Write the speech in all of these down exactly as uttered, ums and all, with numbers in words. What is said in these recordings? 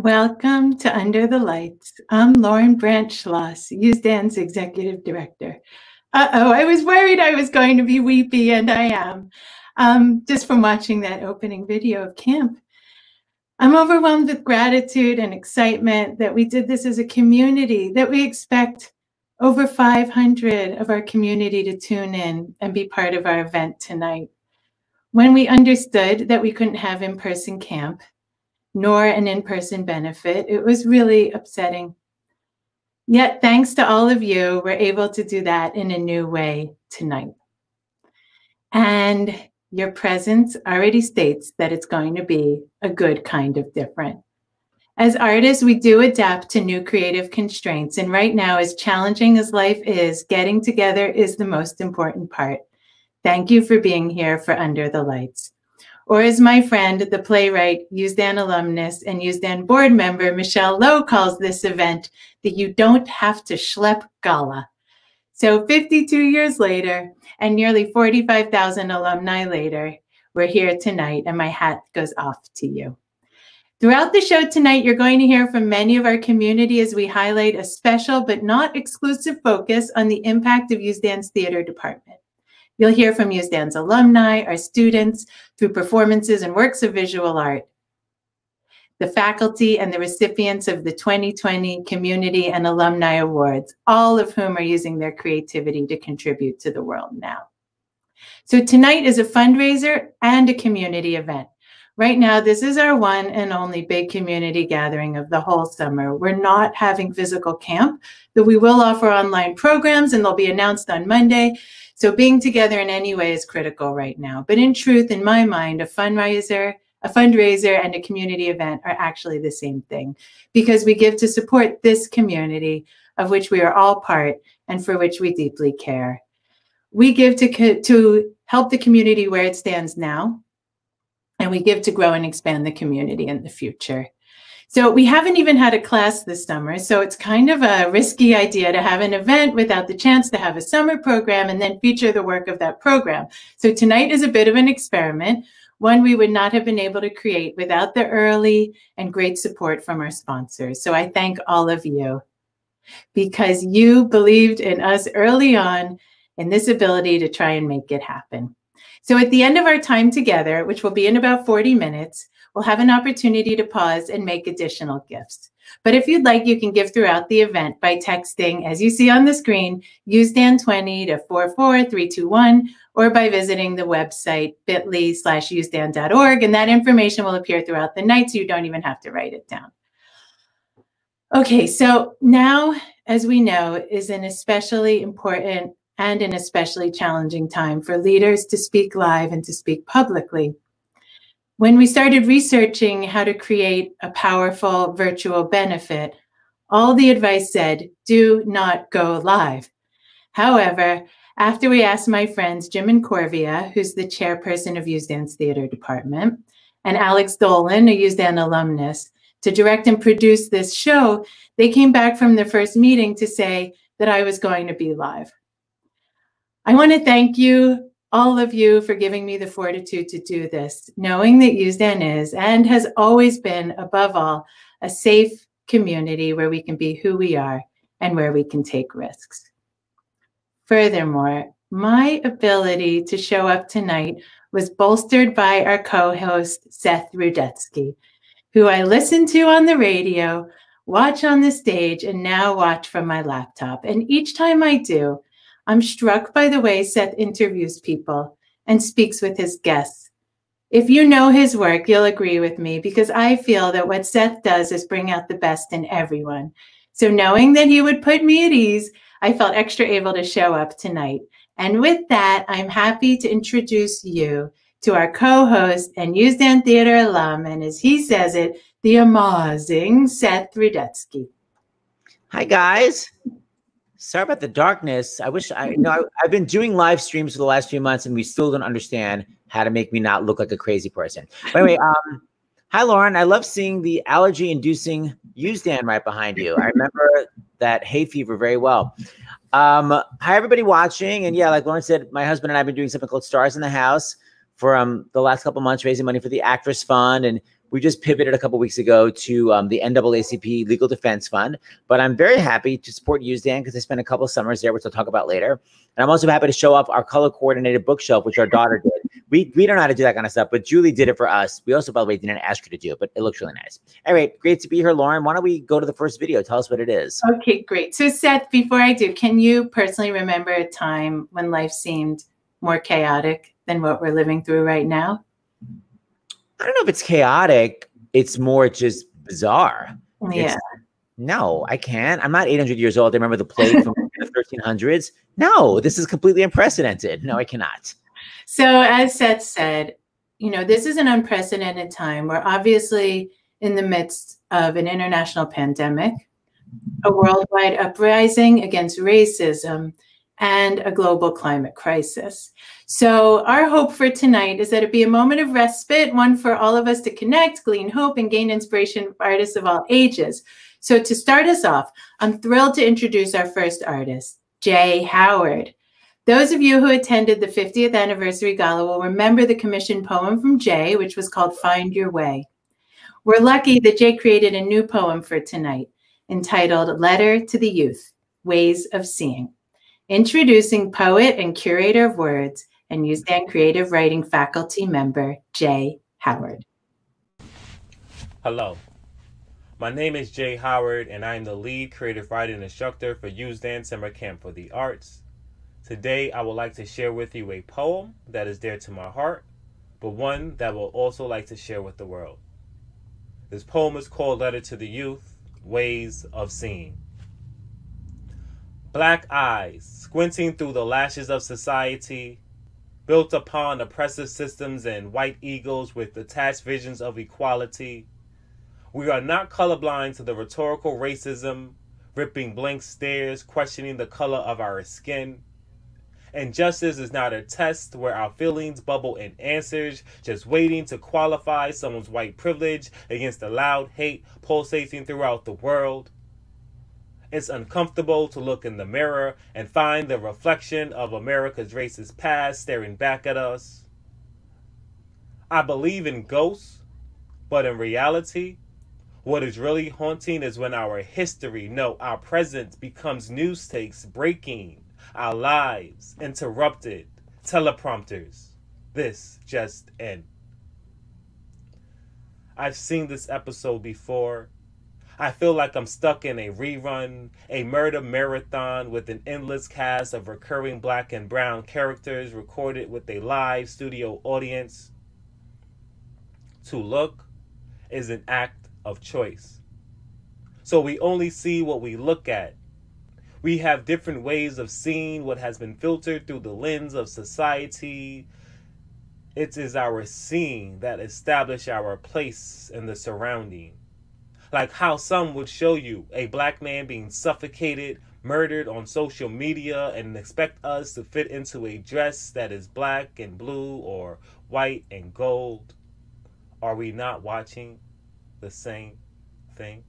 Welcome to Under the Lights. I'm Lauren Branch-Schloss, Usdan's Executive Director. Uh-oh, I was worried I was going to be weepy, and I am, um, just from watching that opening video of camp. I'm overwhelmed with gratitude and excitement that we did this as a community, that we expect over five hundred of our community to tune in and be part of our event tonight. When we understood that we couldn't have in-person camp, nor an in-person benefit, it was really upsetting. Yet, thanks to all of you, we're able to do that in a new way tonight. And your presence already states that it's going to be a good kind of different. As artists, we do adapt to new creative constraints. And right now, as challenging as life is, getting together is the most important part. Thank you for being here for Under the Lights. Or as my friend, the playwright, Usdan alumnus, and Usdan board member, Michelle Lowe, calls this event, the You Don't Have to Schlep Gala. So fifty-two years later, and nearly forty-five thousand alumni later, we're here tonight, and my hat goes off to you. Throughout the show tonight, you're going to hear from many of our community as we highlight a special but not exclusive focus on the impact of Usdan's theater department. You'll hear from Usdan's alumni, our students, through performances and works of visual art, the faculty and the recipients of the twenty twenty Community and Alumni Awards, all of whom are using their creativity to contribute to the world now. So tonight is a fundraiser and a community event. Right now, this is our one and only big community gathering of the whole summer. We're not having physical camp, though we will offer online programs, and they'll be announced on Monday. So being together in any way is critical right now. But in truth, in my mind, a fundraiser, a fundraiser and a community event are actually the same thing, because we give to support this community of which we are all part and for which we deeply care. We give to, to help the community where it stands now, and we give to grow and expand the community in the future. So we haven't even had a class this summer, so it's kind of a risky idea to have an event without the chance to have a summer program and then feature the work of that program. So tonight is a bit of an experiment, one we would not have been able to create without the early and great support from our sponsors. So I thank all of you, because you believed in us early on in this ability to try and make it happen. So at the end of our time together, which will be in about forty minutes, we'll have an opportunity to pause and make additional gifts. But if you'd like, you can give throughout the event by texting, as you see on the screen, Usdan twenty to four four three two one, or by visiting the website bit.ly slash usdan dot org, and that information will appear throughout the night, so you don't even have to write it down. Okay, so now, as we know, is an especially important and an especially challenging time for leaders to speak live and to speak publicly. When we started researching how to create a powerful virtual benefit, all the advice said, do not go live. However, after we asked my friends Jim and Corvia, who's the chairperson of Usdan's theater department, and Alex Dolan, a Usdan alumnus, to direct and produce this show, they came back from the first meeting to say that I was going to be live. I want to thank you, all of you, for giving me the fortitude to do this, knowing that Usdan is and has always been, above all, a safe community where we can be who we are and where we can take risks. Furthermore, my ability to show up tonight was bolstered by our co-host, Seth Rudetsky, who I listen to on the radio, watch on the stage, and now watch from my laptop. And each time I do, I'm struck by the way Seth interviews people and speaks with his guests. If you know his work, you'll agree with me, because I feel that what Seth does is bring out the best in everyone. So knowing that he would put me at ease, I felt extra able to show up tonight. And with that, I'm happy to introduce you to our co-host and Usdan Theater alum, and as he says it, the amazing Seth Rudetsky. Hi, guys. Sorry about the darkness. I wish I you know I, I've been doing live streams for the last few months, and we still don't understand how to make me not look like a crazy person. But anyway, um, hi Lauren. I love seeing the allergy-inducing Usdan right behind you. I remember that hay fever very well. Um, hi everybody watching, and yeah, like Lauren said, my husband and I have been doing something called Stars in the House for um the last couple months, raising money for the Actress Fund, and We just pivoted a couple weeks ago to um, the N double A C P Legal Defense Fund, but I'm very happy to support Usdan because I spent a couple of summers there, which I'll talk about later. And I'm also happy to show off our color-coordinated bookshelf, which our daughter did. We we don't know how to do that kind of stuff, but Julie did it for us. We also, by the way, didn't ask her to do it, but it looks really nice. Anyway, great to be here, Lauren. Why don't we go to the first video? Tell us what it is. Okay, great. So Seth, before I do, can you personally remember a time when life seemed more chaotic than what we're living through right now? I don't know if it's chaotic. It's more just bizarre. Yeah. It's, no, I can't. I'm not eight hundred years old. I remember the plague from the thirteen hundreds. No, this is completely unprecedented. No, I cannot. So as Seth said, you know, this is an unprecedented time. We're obviously in the midst of an international pandemic, a worldwide uprising against racism, and a global climate crisis. So our hope for tonight is that it be a moment of respite, one for all of us to connect, glean hope, and gain inspiration for artists of all ages. So to start us off, I'm thrilled to introduce our first artist, Jay Howard. Those of you who attended the fiftieth anniversary gala will remember the commissioned poem from Jay, which was called Find Your Way. We're lucky that Jay created a new poem for tonight entitled Letter to the Youth, Ways of Seeing. Introducing poet and curator of words and Usdan creative writing faculty member, Jay Howard. Hello, my name is Jay Howard and I am the lead creative writing instructor for Usdan Summer Camp for the Arts. Today, I would like to share with you a poem that is dear to my heart, but one that I will also like to share with the world. This poem is called Letter to the Youth, Ways of Seeing. Black eyes, squinting through the lashes of society, built upon oppressive systems and white egos with detached visions of equality. We are not colorblind to the rhetorical racism, ripping blank stares, questioning the color of our skin. Injustice is not a test where our feelings bubble in answers, just waiting to qualify someone's white privilege against the loud hate pulsating throughout the world. It's uncomfortable to look in the mirror and find the reflection of America's racist past staring back at us. I believe in ghosts, but in reality, what is really haunting is when our history, no, our present becomes news takes breaking, our lives interrupted, teleprompters. This just in. I've seen this episode before. I feel like I'm stuck in a rerun, a murder marathon with an endless cast of recurring black and brown characters recorded with a live studio audience. To look is an act of choice. So we only see what we look at. We have different ways of seeing what has been filtered through the lens of society. It is our seeing that establish our place in the surrounding. Like how some would show you a black man being suffocated, murdered on social media and expect us to fit into a dress that is black and blue or white and gold. Are we not watching the same thing?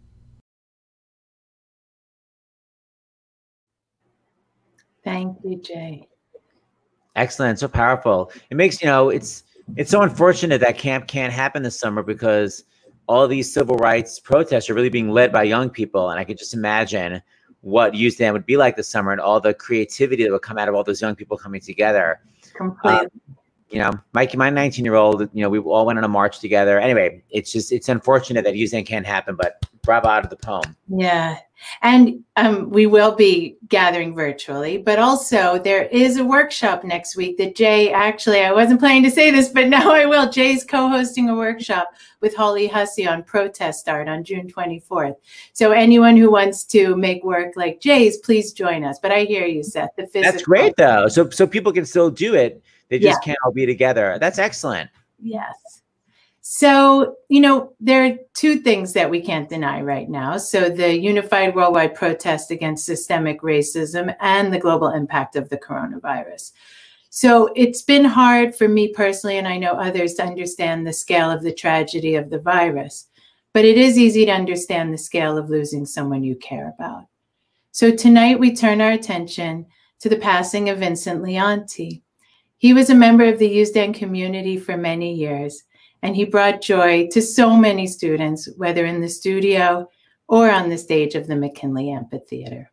Thank you, Jay. Excellent. So powerful. It makes, you know, it's, it's so unfortunate that camp can't happen this summer because all these civil rights protests are really being led by young people. And I could just imagine what Usdan would be like this summer and all the creativity that would come out of all those young people coming together. Completely. Um, you know, Mikey, my nineteen year old, you know, we all went on a march together. Anyway, it's just, it's unfortunate that Usdan can't happen, but bravo out of the poem. Yeah. And um, we will be gathering virtually, but also there is a workshop next week that Jay, actually, I wasn't planning to say this, but now I will. Jay's co-hosting a workshop with Holly Hussey on protest art on June twenty-fourth. So anyone who wants to make work like Jay's, please join us. But I hear you, Seth. The physical. That's great, though. So, so people can still do it. They just Yeah. can't all be together. That's excellent. Yes. So, you know, there are two things that we can't deny right now. So the unified worldwide protest against systemic racism and the global impact of the coronavirus. So it's been hard for me personally, and I know others, to understand the scale of the tragedy of the virus. But it is easy to understand the scale of losing someone you care about. So tonight we turn our attention to the passing of Vincent Leonti. He was a member of the Usdan community for many years, and he brought joy to so many students, whether in the studio or on the stage of the McKinley Amphitheater.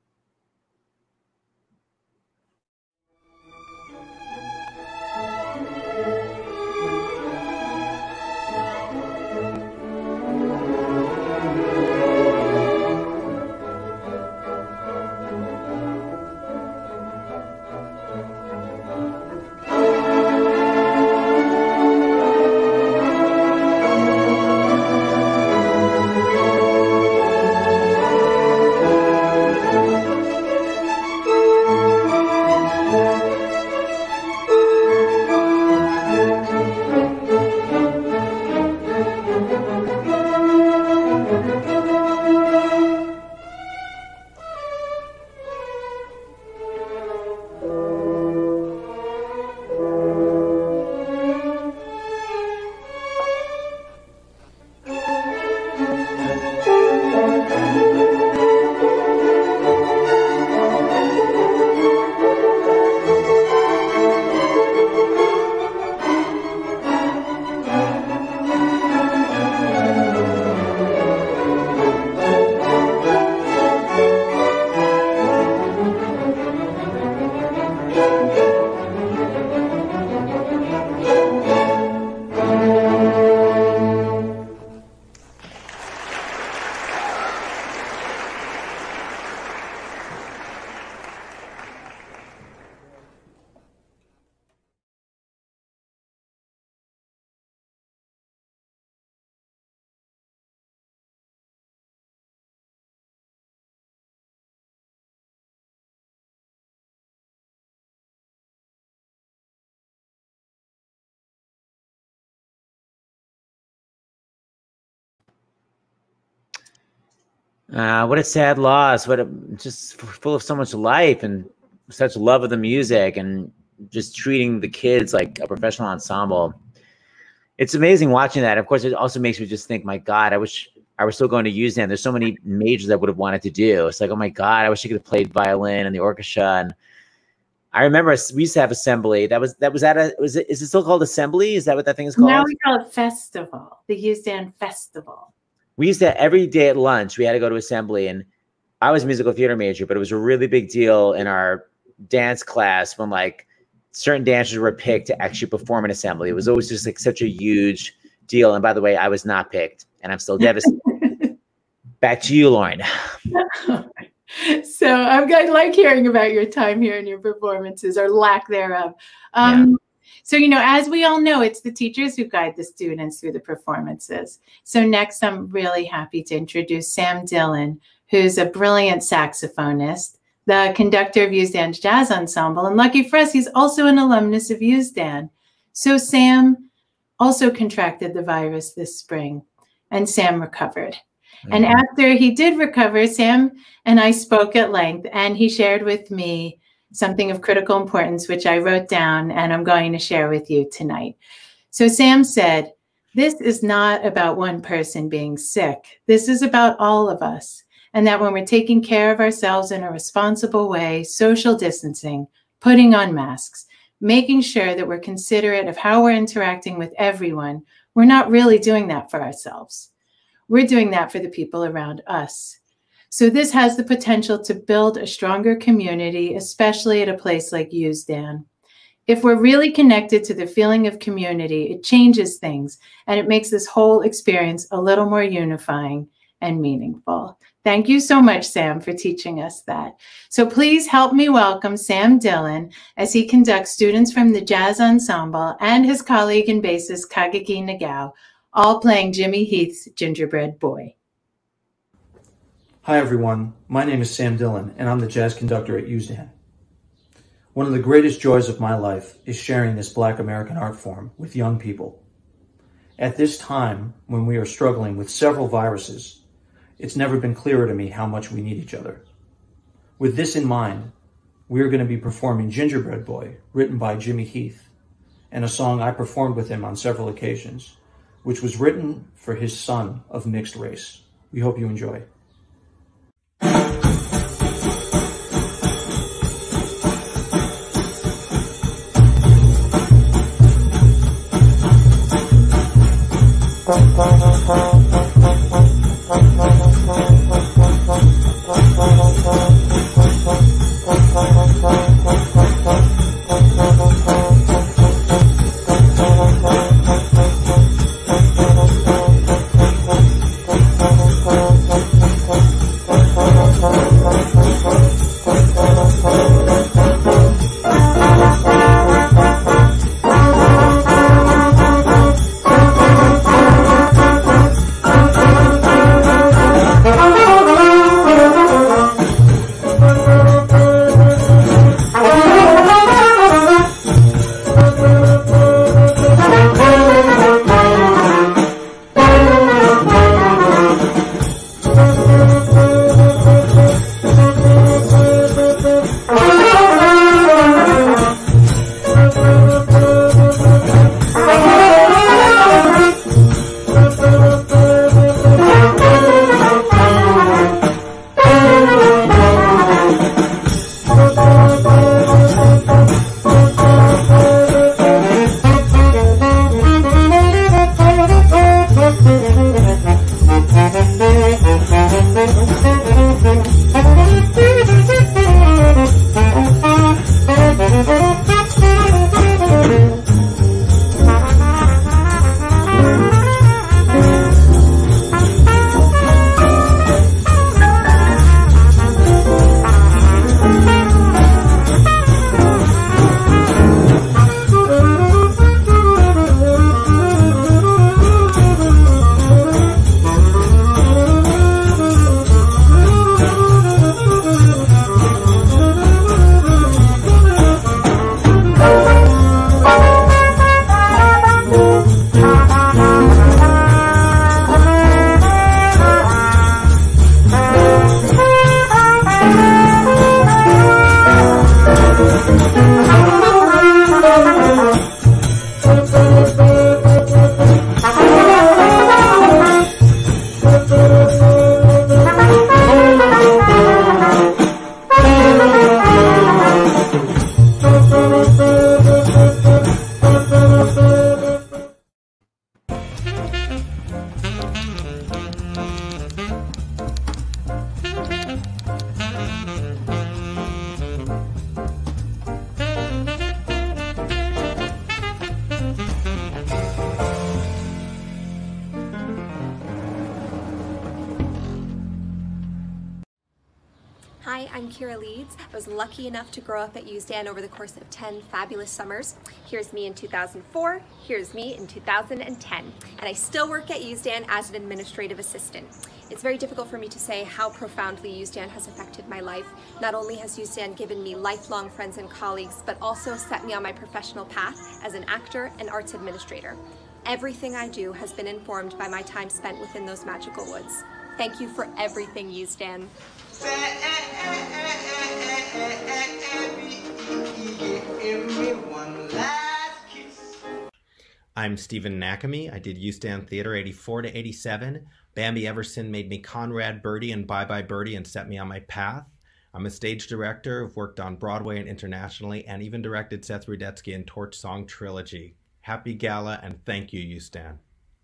Uh, what a sad loss. What a, just full of so much life and such love of the music and just treating the kids like a professional ensemble. It's amazing watching that. Of course, it also makes me just think, my God, I wish I was still going to Usdan. There's so many majors I would have wanted to do. It's like, oh my God, I wish I could have played violin and the orchestra. And I remember we used to have assembly. That was that was at a was it is it still called assembly? Is that what that thing is called? Now we call it festival, the Usdan Festival. We used to, every day at lunch, we had to go to assembly, and I was a musical theater major, but it was a really big deal in our dance class when like certain dancers were picked to actually perform in assembly. It was always just like such a huge deal. And by the way, I was not picked, and I'm still devastated. Back to you, Lauren. So I'm I like hearing about your time here and your performances, or lack thereof. Um, yeah. So, you know, as we all know, it's the teachers who guide the students through the performances. So next, I'm really happy to introduce Sam Dillon, who's a brilliant saxophonist, the conductor of Usdan's Jazz Ensemble. And lucky for us, he's also an alumnus of Usdan. So Sam also contracted the virus this spring, and Sam recovered. Mm-hmm. And after he did recover, Sam and I spoke at length, and he shared with me something of critical importance, which I wrote down and I'm going to share with you tonight. So Sam said, this is not about one person being sick. This is about all of us. And that when we're taking care of ourselves in a responsible way, social distancing, putting on masks, making sure that we're considerate of how we're interacting with everyone, we're not really doing that for ourselves. We're doing that for the people around us. So this has the potential to build a stronger community, especially at a place like Usdan. If we're really connected to the feeling of community, it changes things, and it makes this whole experience a little more unifying and meaningful. Thank you so much, Sam, for teaching us that. So please help me welcome Sam Dillon as he conducts students from the Jazz Ensemble and his colleague and bassist Kageki Nagao, all playing Jimmy Heath's Gingerbread Boy. Hi everyone, my name is Sam Dillon and I'm the jazz conductor at Usdan. One of the greatest joys of my life is sharing this Black American art form with young people. At this time, when we are struggling with several viruses, it's never been clearer to me how much we need each other. With this in mind, we are going to be performing Gingerbread Boy, written by Jimmy Heath, and a song I performed with him on several occasions, which was written for his son of mixed race. We hope you enjoy. Hi, I'm Kira Leeds. I was lucky enough to grow up at Usdan over the course of ten fabulous summers. Here's me in two thousand four, here's me in two thousand ten, and I still work at Usdan as an administrative assistant. It's very difficult for me to say how profoundly Usdan has affected my life. Not only has Usdan given me lifelong friends and colleagues, but also set me on my professional path as an actor and arts administrator. Everything I do has been informed by my time spent within those magical woods. Thank you for everything, Usdan. I'm Stephen Nakami. I did Usdan Theater eighty-four to eighty-seven. Bambi Everson made me Conrad Birdie and Bye Bye Birdie and set me on my path. I'm a stage director. I've worked on Broadway and internationally, and even directed Seth Rudetsky and Torch Song Trilogy. Happy Gala, and thank you, Usdan.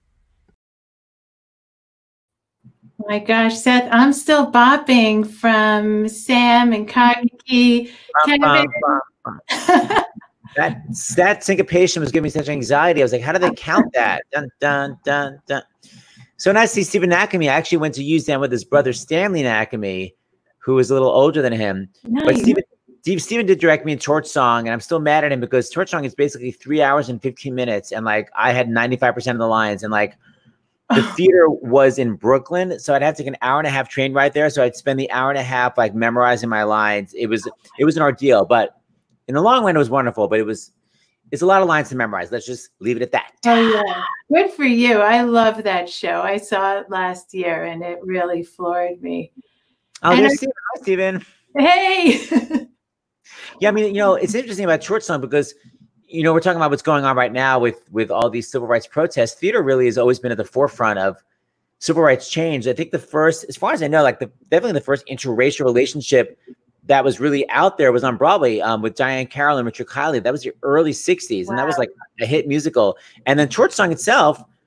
Oh my gosh, Seth, I'm still bopping from Sam and Kagi. Bum, bum, bum, bum. that that syncopation was giving me such anxiety. I was like, how do they count that? Dun dun dun dun. So nice to see Stephen Nakami. I actually went to Usdan with his brother Stanley Nakami, who was a little older than him. Nice. But Stephen, Stephen did direct me in Torch Song, and I'm still mad at him because Torch Song is basically three hours and fifteen minutes, and like I had ninety-five percent of the lines, and like the theater was in Brooklyn, so I'd have to take an hour and a half train ride there. So I'd spend the hour and a half like memorizing my lines. It was it was an ordeal, but in the long run, it was wonderful. But it was it's a lot of lines to memorize. Let's just leave it at that. Oh yeah, good for you. I love that show. I saw it last year, and it really floored me. Oh, there's Stephen. Hi, Stephen. Hey. Yeah, I mean, you know, it's interesting about Torch Song because, you know, we're talking about what's going on right now with with all these civil rights protests. Theater really has always been at the forefront of civil rights change. I think the first, as far as I know, like the definitely the first interracial relationship that was really out there was on Broadway um, with Diane Carroll and Richard Kiley. That was the early sixties, wow. And that was like a hit musical. And then Torch Song itself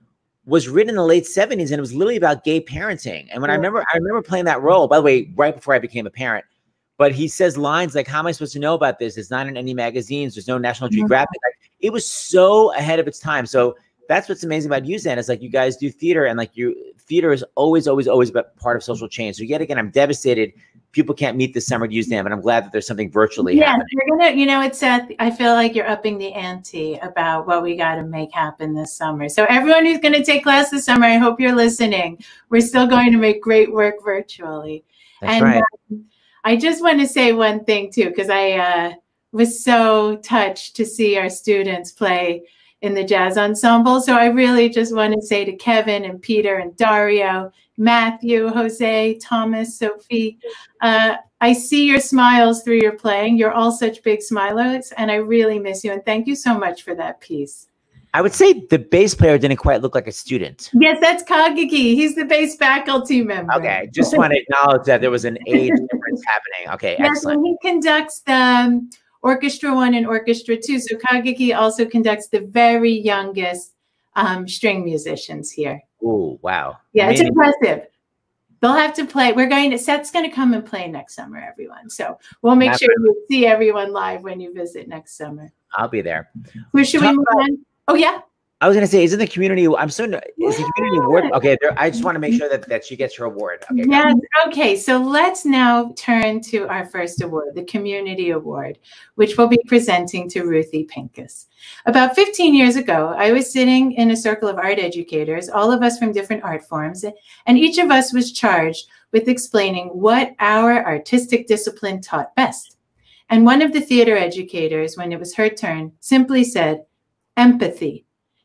was written in the late seventies, and it was literally about gay parenting. And when I remember, I remember playing that role, by the way, right before I became a parent, but he says lines like, how am I supposed to know about this? It's not in any magazines. There's no National Geographic. Like, it was so ahead of its time. So that's what's amazing about Usdan is like you guys do theater, and like you theater is always, always, always about part of social change. So yet again, I'm devastated people can't meet this summer at Usdan, but I'm glad that there's something virtually yeah, happening. You're gonna, you know, it's Seth, I feel like you're upping the ante about what we got to make happen this summer. So everyone who's going to take class this summer, I hope you're listening. We're still going to make great work virtually. That's and right. um, I just want to say one thing too, because I uh, was so touched to see our students play in the jazz ensemble. So I really just want to say to Kevin and Peter and Dario, Matthew, Jose, Thomas, Sophie, uh, I see your smiles through your playing. You're all such big smilers, and I really miss you. And thank you so much for that piece. I would say the bass player didn't quite look like a student. Yes, that's Kageki. He's the bass faculty member. Okay, just want to acknowledge that there was an age difference happening. Okay, yes, excellent. And he conducts the um, Orchestra One and Orchestra Two. So Kageki also conducts the very youngest um, string musicians here. Oh, wow. Yeah, Amazing. it's impressive. They'll have to play. We're going to, Seth's going to come and play next summer, everyone. So we'll make sure you see everyone live when you visit next summer. I'll be there. Where should Talk we move about, on? Oh, yeah. I was going to say, isn't the community, I'm so, is the community award? Okay, there, I just want to make sure that, that she gets her award. Okay, yes. Okay, so let's now turn to our first award, the Community Award, which we'll be presenting to Ruthie Pincus. About fifteen years ago, I was sitting in a circle of art educators, all of us from different art forms, and each of us was charged with explaining what our artistic discipline taught best. And one of the theater educators, when it was her turn, simply said, empathy.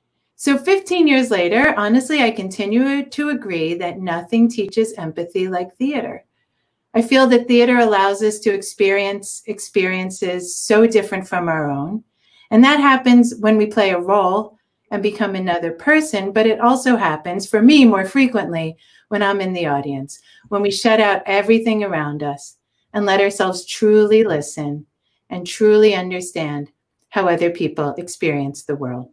So fifteen years later, honestly, I continue to agree that nothing teaches empathy like theater. I feel that theater allows us to experience experiences so different from our own. And that happens when we play a role and become another person, but it also happens, for me more frequently, when I'm in the audience, when we shut out everything around us and let ourselves truly listen and truly understand how other people experience the world.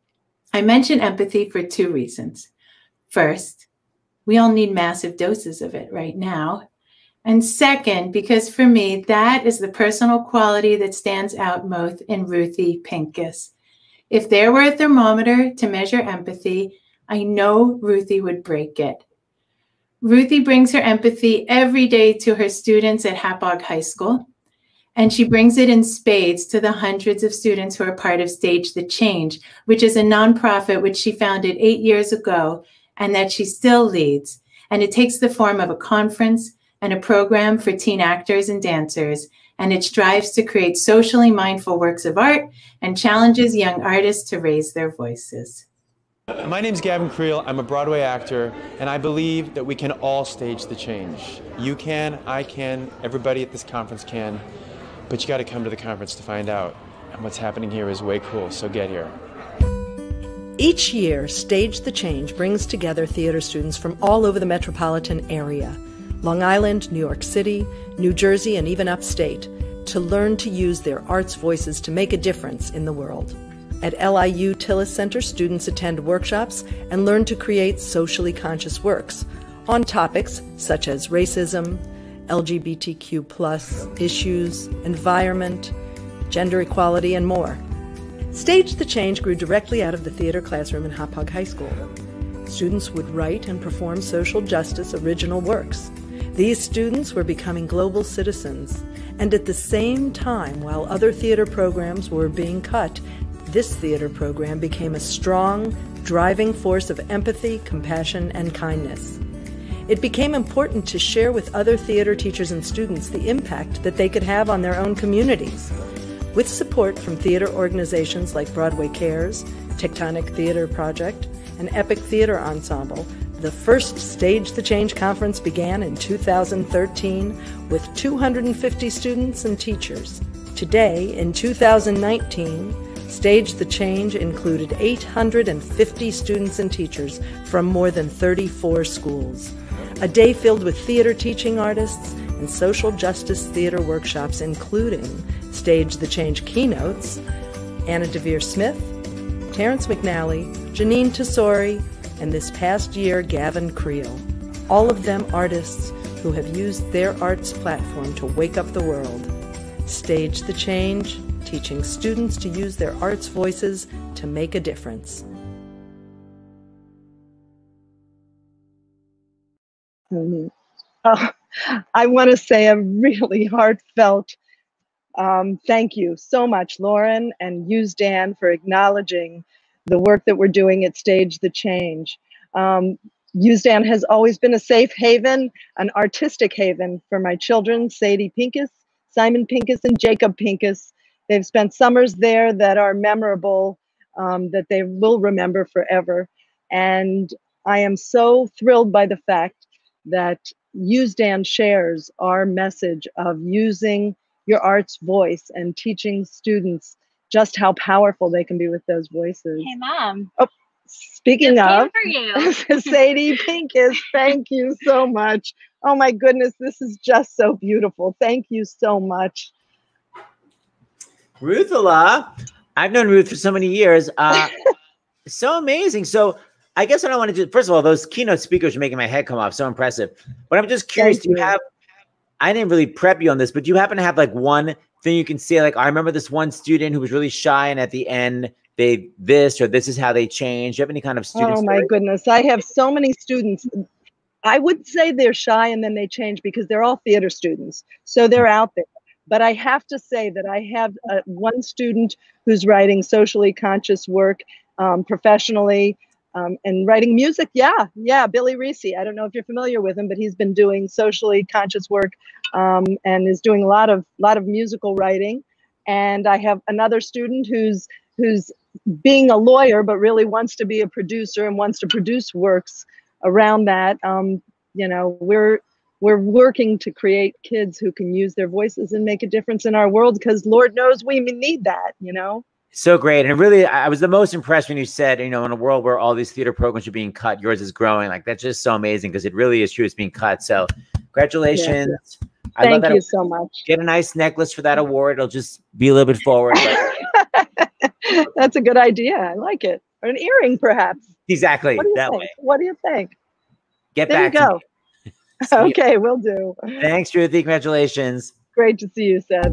I mention empathy for two reasons. First, we all need massive doses of it right now. And second, because for me, that is the personal quality that stands out most in Ruthie Pincus. If there were a thermometer to measure empathy, I know Ruthie would break it. Ruthie brings her empathy every day to her students at Hapog High School. And she brings it in spades to the hundreds of students who are part of Stage the Change, which is a nonprofit which she founded eight years ago and that she still leads. And it takes the form of a conference and a program for teen actors and dancers. And it strives to create socially mindful works of art and challenges young artists to raise their voices. My name is Gavin Creel. I'm a Broadway actor, and I believe that we can all stage the change. You can, I can, everybody at this conference can. But you got to come to the conference to find out. And what's happening here is way cool, so get here. Each year, Stage the Change brings together theater students from all over the metropolitan area, Long Island, New York City, New Jersey, and even upstate, to learn to use their arts voices to make a difference in the world. At L I U Tillis Center, students attend workshops and learn to create socially conscious works on topics such as racism, L G B T Q plus issues, environment, gender equality, and more. Stage the Change grew directly out of the theater classroom in Hapog High School. Students would write and perform social justice original works. These students were becoming global citizens, and at the same time, while other theater programs were being cut, this theater program became a strong, driving force of empathy, compassion, and kindness. It became important to share with other theater teachers and students the impact that they could have on their own communities. With support from theater organizations like Broadway Cares, Tectonic Theater Project, and Epic Theater Ensemble, the first Stage the Change conference began in two thousand thirteen with two hundred fifty students and teachers. Today, in two thousand nineteen, Stage the Change included eight hundred fifty students and teachers from more than thirty-four schools. A day filled with theater teaching artists and social justice theater workshops, including Stage the Change keynotes, Anna Devere Smith, Terrence McNally, Janine Tesori, and this past year, Gavin Creel. All of them artists who have used their arts platform to wake up the world. Stage the Change, teaching students to use their arts voices to make a difference. Mm-hmm. Oh, I want to say a really heartfelt um, thank you so much, Lauren and Usdan, for acknowledging the work that we're doing at Stage the Change. Um, Usdan has always been a safe haven, an artistic haven for my children, Sadie Pincus, Simon Pincus, and Jacob Pincus. They've spent summers there that are memorable, um, that they will remember forever. And I am so thrilled by the fact that Usdan shares our message of using your art's voice and teaching students just how powerful they can be with those voices. Hey, Mom. Oh, speaking Just of, came for you. Sadie Pincus, thank you so much. Oh my goodness, this is just so beautiful. Thank you so much. Ruthula, I've known Ruth for so many years. Uh, so amazing. So I guess what I want to do, first of all, those keynote speakers are making my head come off. So impressive. But I'm just curious, do you have, I didn't really prep you on this, but do you happen to have like one thing you can say? Like, I remember this one student who was really shy, and at the end, they this or this is how they changed. Do you have any kind of student Oh my story? goodness. I have so many students. I would say they're shy and then they change because they're all theater students. So they're out there. But I have to say that I have uh, one student who's writing socially conscious work um, professionally um, and writing music. Yeah, yeah, Billy Reese. I don't know if you're familiar with him, but he's been doing socially conscious work um, and is doing a lot of lot of musical writing. And I have another student who's who's being a lawyer, but really wants to be a producer and wants to produce works around that. Um, you know, we're we're working to create kids who can use their voices and make a difference in our world, because Lord knows we need that, you know? So great. And really, I was the most impressed when you said, you know, in a world where all these theater programs are being cut, yours is growing. Like, that's just so amazing, because it really is true. It's being cut. So congratulations. Yes, yes. I Thank love that. you so much. Get a nice necklace for that award. It'll just be a little bit forward. But that's a good idea. I like it. Or an earring, perhaps. Exactly. What do you that think? way. What do you think? Get there back you to go. me. Okay, we'll do. Thanks, Ruthie. Congratulations. Great to see you, Seth.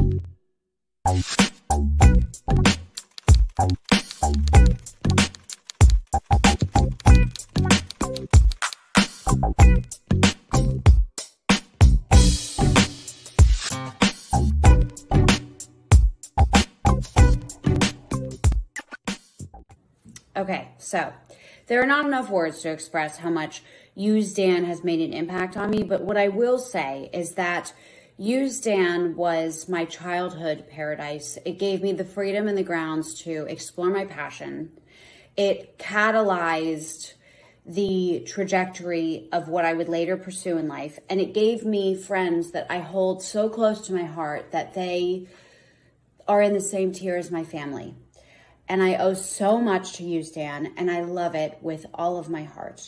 Okay, so there are not enough words to express how much Usdan has made an impact on me, but what I will say is that Usdan was my childhood paradise. It gave me the freedom and the grounds to explore my passion. It catalyzed the trajectory of what I would later pursue in life, and it gave me friends that I hold so close to my heart that they are in the same tier as my family. And I owe so much to Usdan, and I love it with all of my heart.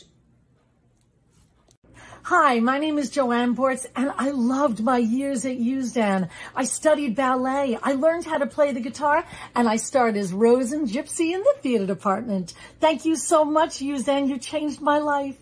Hi, my name is Joanne Bortz, and I loved my years at Usdan. I studied ballet, I learned how to play the guitar, and I starred as Rose and Gypsy in the theater department. Thank you so much, Usdan. You changed my life.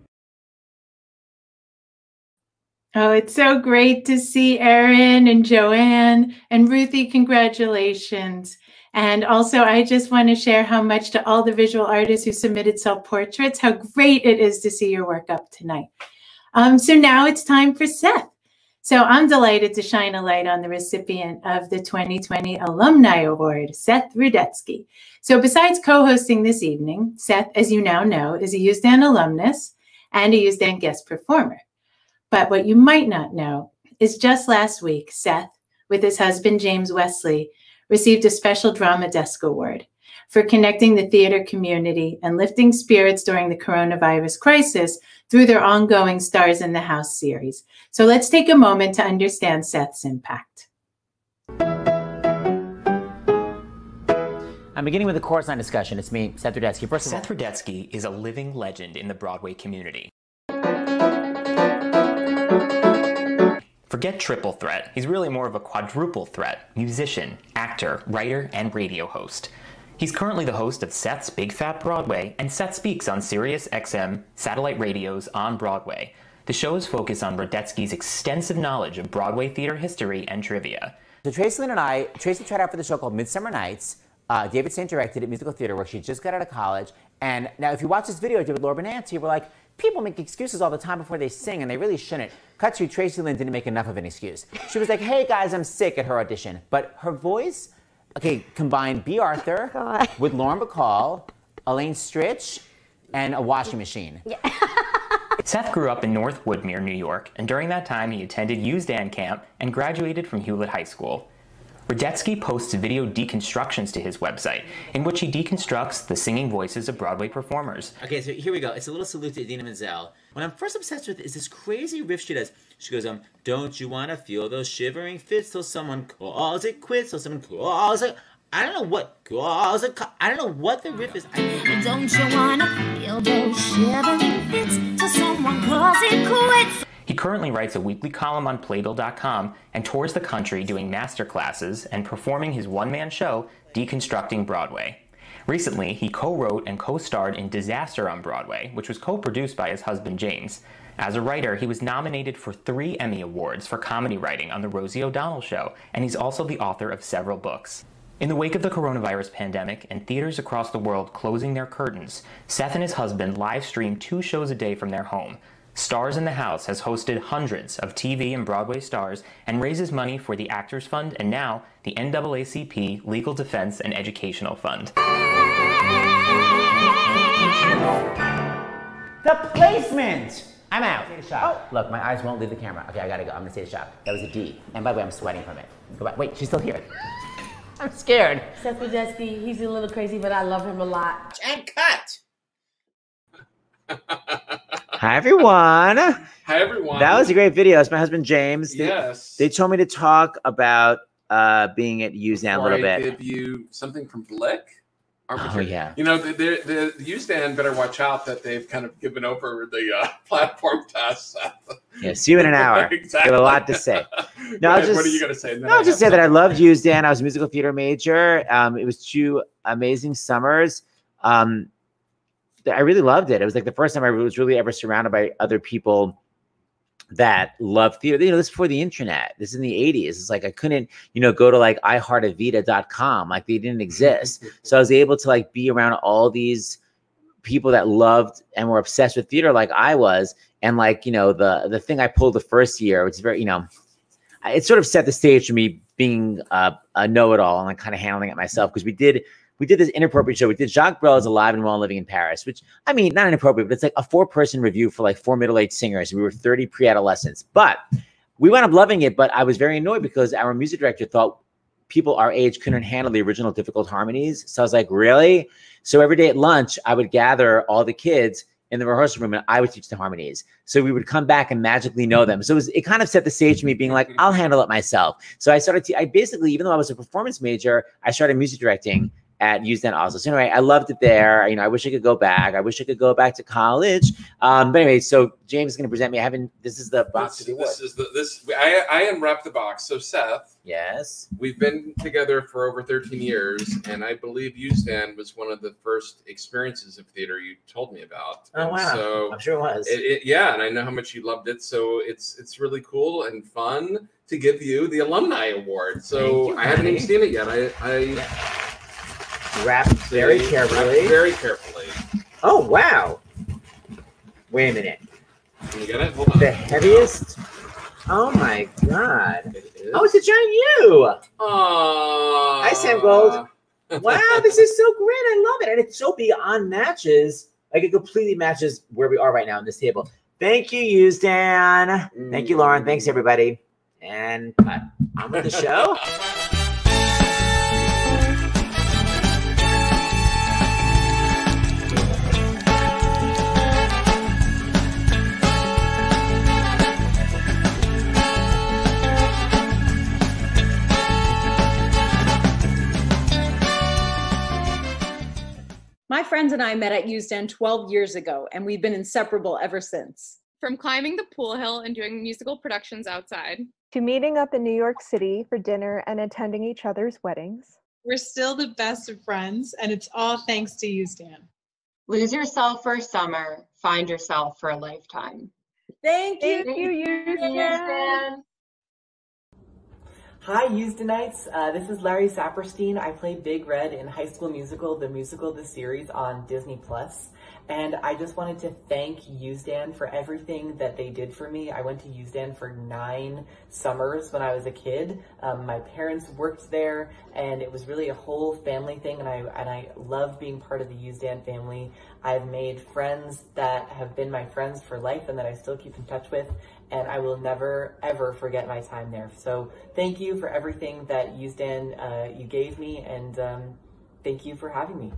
Oh, it's so great to see Erin and Joanne and Ruthie. Congratulations. And also, I just want to share how much to all the visual artists who submitted self-portraits, how great it is to see your work up tonight. Um, so now it's time for Seth. So I'm delighted to shine a light on the recipient of the twenty twenty Alumni Award, Seth Rudetsky. So besides co-hosting this evening, Seth, as you now know, is a Usdan alumnus and a Usdan guest performer. But what you might not know is just last week, Seth, with his husband, James Wesley, received a special Drama Desk Award for connecting the theater community and lifting spirits during the coronavirus crisis through their ongoing Stars in the House series. So let's take a moment to understand Seth's impact. I'm beginning with a chorus line discussion. It's me, Seth Rudetsky. First of all, Seth Rudetsky is a living legend in the Broadway community. Forget triple threat. He's really more of a quadruple threat. Musician, actor, writer, and radio host. He's currently the host of Seth's Big Fat Broadway and Seth Speaks on Sirius X M satellite radios on Broadway. The shows focus on Radetzky's extensive knowledge of Broadway theater history and trivia. So Tracy Lynn and I, Tracy tried out for the show called Midsummer Nights. Uh, David Saint directed it, musical theater work. She just got out of college. And now if you watch this video I did with Laura Benanti, we're like, people make excuses all the time before they sing, and they really shouldn't. Cut to, Tracy Lynn didn't make enough of an excuse. She was like, hey guys, I'm sick at her audition. But her voice, okay, combined B. Arthur God. with Lauren Bacall, Elaine Stritch, and a washing machine. Yeah. Seth grew up in North Woodmere, New York, and during that time he attended Usdan camp and graduated from Hewlett High School. Radetzky posts video deconstructions to his website, in which he deconstructs the singing voices of Broadway performers. Okay, so here we go. It's a little salute to Idina Menzel. What I'm first obsessed with is this crazy riff she does. She goes, um, don't you want to feel those shivering fits till someone calls it quits, till someone calls it... I don't know what calls it... I don't know what the riff is. I... Don't you want to feel those shivering fits till someone calls it quits? He currently writes a weekly column on Playbill dot com and tours the country doing master classes and performing his one-man show, Deconstructing Broadway. Recently, he co-wrote and co-starred in Disaster on Broadway, which was co-produced by his husband James. As a writer, he was nominated for three Emmy Awards for comedy writing on The Rosie O'Donnell Show, and he's also the author of several books. In the wake of the coronavirus pandemic and theaters across the world closing their curtains, Seth and his husband live-stream two shows a day from their home. Stars in the House has hosted hundreds of T V and Broadway stars and raises money for the Actors Fund and now the N double A C P Legal Defense and Educational Fund. The placement! I'm out. Say the shot. Oh. Look, my eyes won't leave the camera. Okay, I gotta go. I'm gonna say the shot. That was a D. And by the way, I'm sweating from it. Go back. Wait, she's still here. I'm scared. Seth Radetzky, he's a little crazy, but I love him a lot. And cut! Hi, everyone. Hi, everyone. That was a great video. It's my husband, James. They, yes. They told me to talk about uh, being at Usdan a little I bit. give you something from Blick. Oh, yeah. You know, the, the, the Usdan better watch out that they've kind of given over the uh, platform test. Yeah, see you in an hour. Exactly. I have a lot to say. No, I'll just, what are you going to say? No, I'll just say that I loved Usdan. I was a musical theater major. Um, it was two amazing summers. Um, I really loved it. It was like the first time I was really ever surrounded by other people that loved theater. You know, this is before the internet. This is in the eighties. It's like I couldn't, you know, go to like i heart a vita dot com. Like they didn't exist. So I was able to like be around all these people that loved and were obsessed with theater like I was. And like, you know, the the thing I pulled the first year, which is very, you know, it sort of set the stage for me being a, a know-it-all and like kind of handling it myself, because we did we did this inappropriate show. We did Jacques Brel is Alive and Well and Living in Paris, which, I mean, not inappropriate, but it's like a four-person review for like four middle-aged singers. We were thirty pre-adolescents. But we wound up loving it, but I was very annoyed because our music director thought people our age couldn't handle the original difficult harmonies. So I was like, really? So every day at lunch, I would gather all the kids in the rehearsal room and I would teach the harmonies. So we would come back and magically know them. So it, was, it kind of set the stage for me being like, I'll handle it myself. So I started to, I basically, even though I was a performance major, I started music directing at Usdan also. So anyway, I loved it there. You know, I wish I could go back. I wish I could go back to college. Um, but anyway, so James is going to present me. I haven't, this is the box this, of the award. This is the, this, I, I unwrapped the box. So Seth. Yes. We've been together for over thirteen years, and I believe Usdan was one of the first experiences of theater you told me about. Oh, and wow. So I'm sure it was. It, it, yeah, and I know how much you loved it. So it's, it's really cool and fun to give you the Alumni Award. So you, I haven't even seen it yet. I, I yeah. Wrapped very carefully. Wrapped very carefully. Oh, wow. Wait a minute. Can you get it? Hold on. The heaviest? Oh, my God. It is. Oh, it's a giant U. Aww. Hi, Sam Gold. Wow, this is so great. I love it. And it's so beyond matches. Like, it completely matches where we are right now on this table. Thank you, Usdan. Mm. Thank you, Lauren. Thanks, everybody. And cut. On with the show. My friends and I met at Usdan twelve years ago, and we've been inseparable ever since. From climbing the pool hill and doing musical productions outside, to meeting up in New York City for dinner and attending each other's weddings, We're still the best of friends, and it's all thanks to Usdan. Lose yourself for a summer, find yourself for a lifetime. Thank you, Thank you, Usdan. Hi, Usdanites. Uh, this is Larry Saperstein. I played Big Red in High School Musical, the musical, the series on Disney Plus. And I just wanted to thank Usdan for everything that they did for me. I went to Usdan for nine summers when I was a kid. Um, my parents worked there, and it was really a whole family thing, and I and I love being part of the Usdan family. I've made friends that have been my friends for life and that I still keep in touch with, and I will never, ever forget my time there. So thank you for everything that Usdan uh, you gave me, and um, thank you for having me.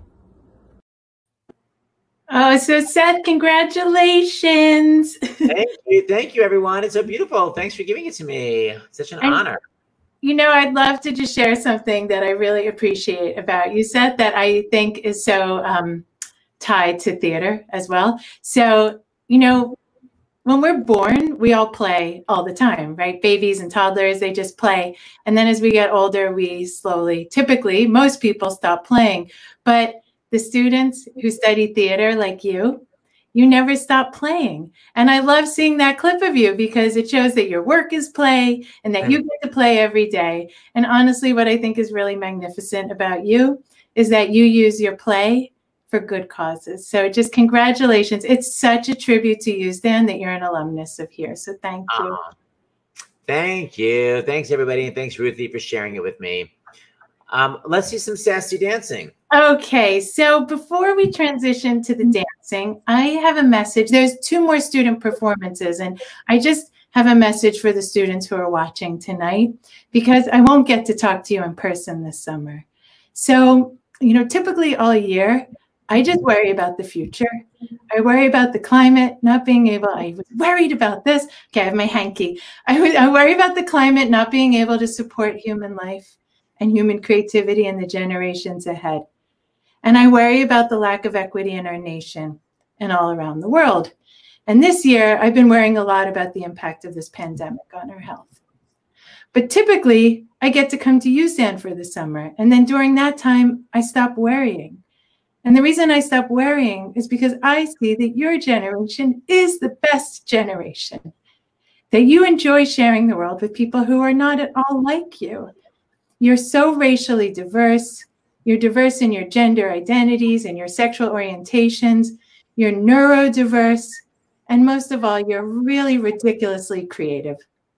Oh, so Seth, congratulations. Thank you. Thank you, everyone. It's so beautiful. Thanks for giving it to me. Such an And, honor. You know, I'd love to just share something that I really appreciate about you, Seth, that I think is so um, tied to theater as well. So, you know, when we're born, we all play all the time, right? Babies and toddlers, they just play. And then as we get older, we slowly, typically, most people stop playing. But the students who study theater like you, you never stop playing. And I love seeing that clip of you because it shows that your work is play and that you get to play every day. And honestly, what I think is really magnificent about you is that you use your play for good causes. So just congratulations. It's such a tribute to Usdan that you're an alumnus of here. So thank you. Uh, thank you. Thanks, everybody. And thanks, Ruthie, for sharing it with me. Um, let's see some sassy dancing. Okay, so before we transition to the dancing, I have a message. There's two more student performances, and I just have a message for the students who are watching tonight because I won't get to talk to you in person this summer. So, you know, typically all year, I just worry about the future. I worry about the climate not being able, I was worried about this. Okay, I have my hanky. I, was, I worry about the climate not being able to support human life and human creativity in the generations ahead. And I worry about the lack of equity in our nation and all around the world. And this year, I've been worrying a lot about the impact of this pandemic on our health. But typically, I get to come to Usdan for the summer. And then during that time, I stop worrying. And the reason I stop worrying is because I see that your generation is the best generation, that you enjoy sharing the world with people who are not at all like you. You're so racially diverse. You're diverse in your gender identities and your sexual orientations. You're neurodiverse. And most of all, you're really ridiculously creative.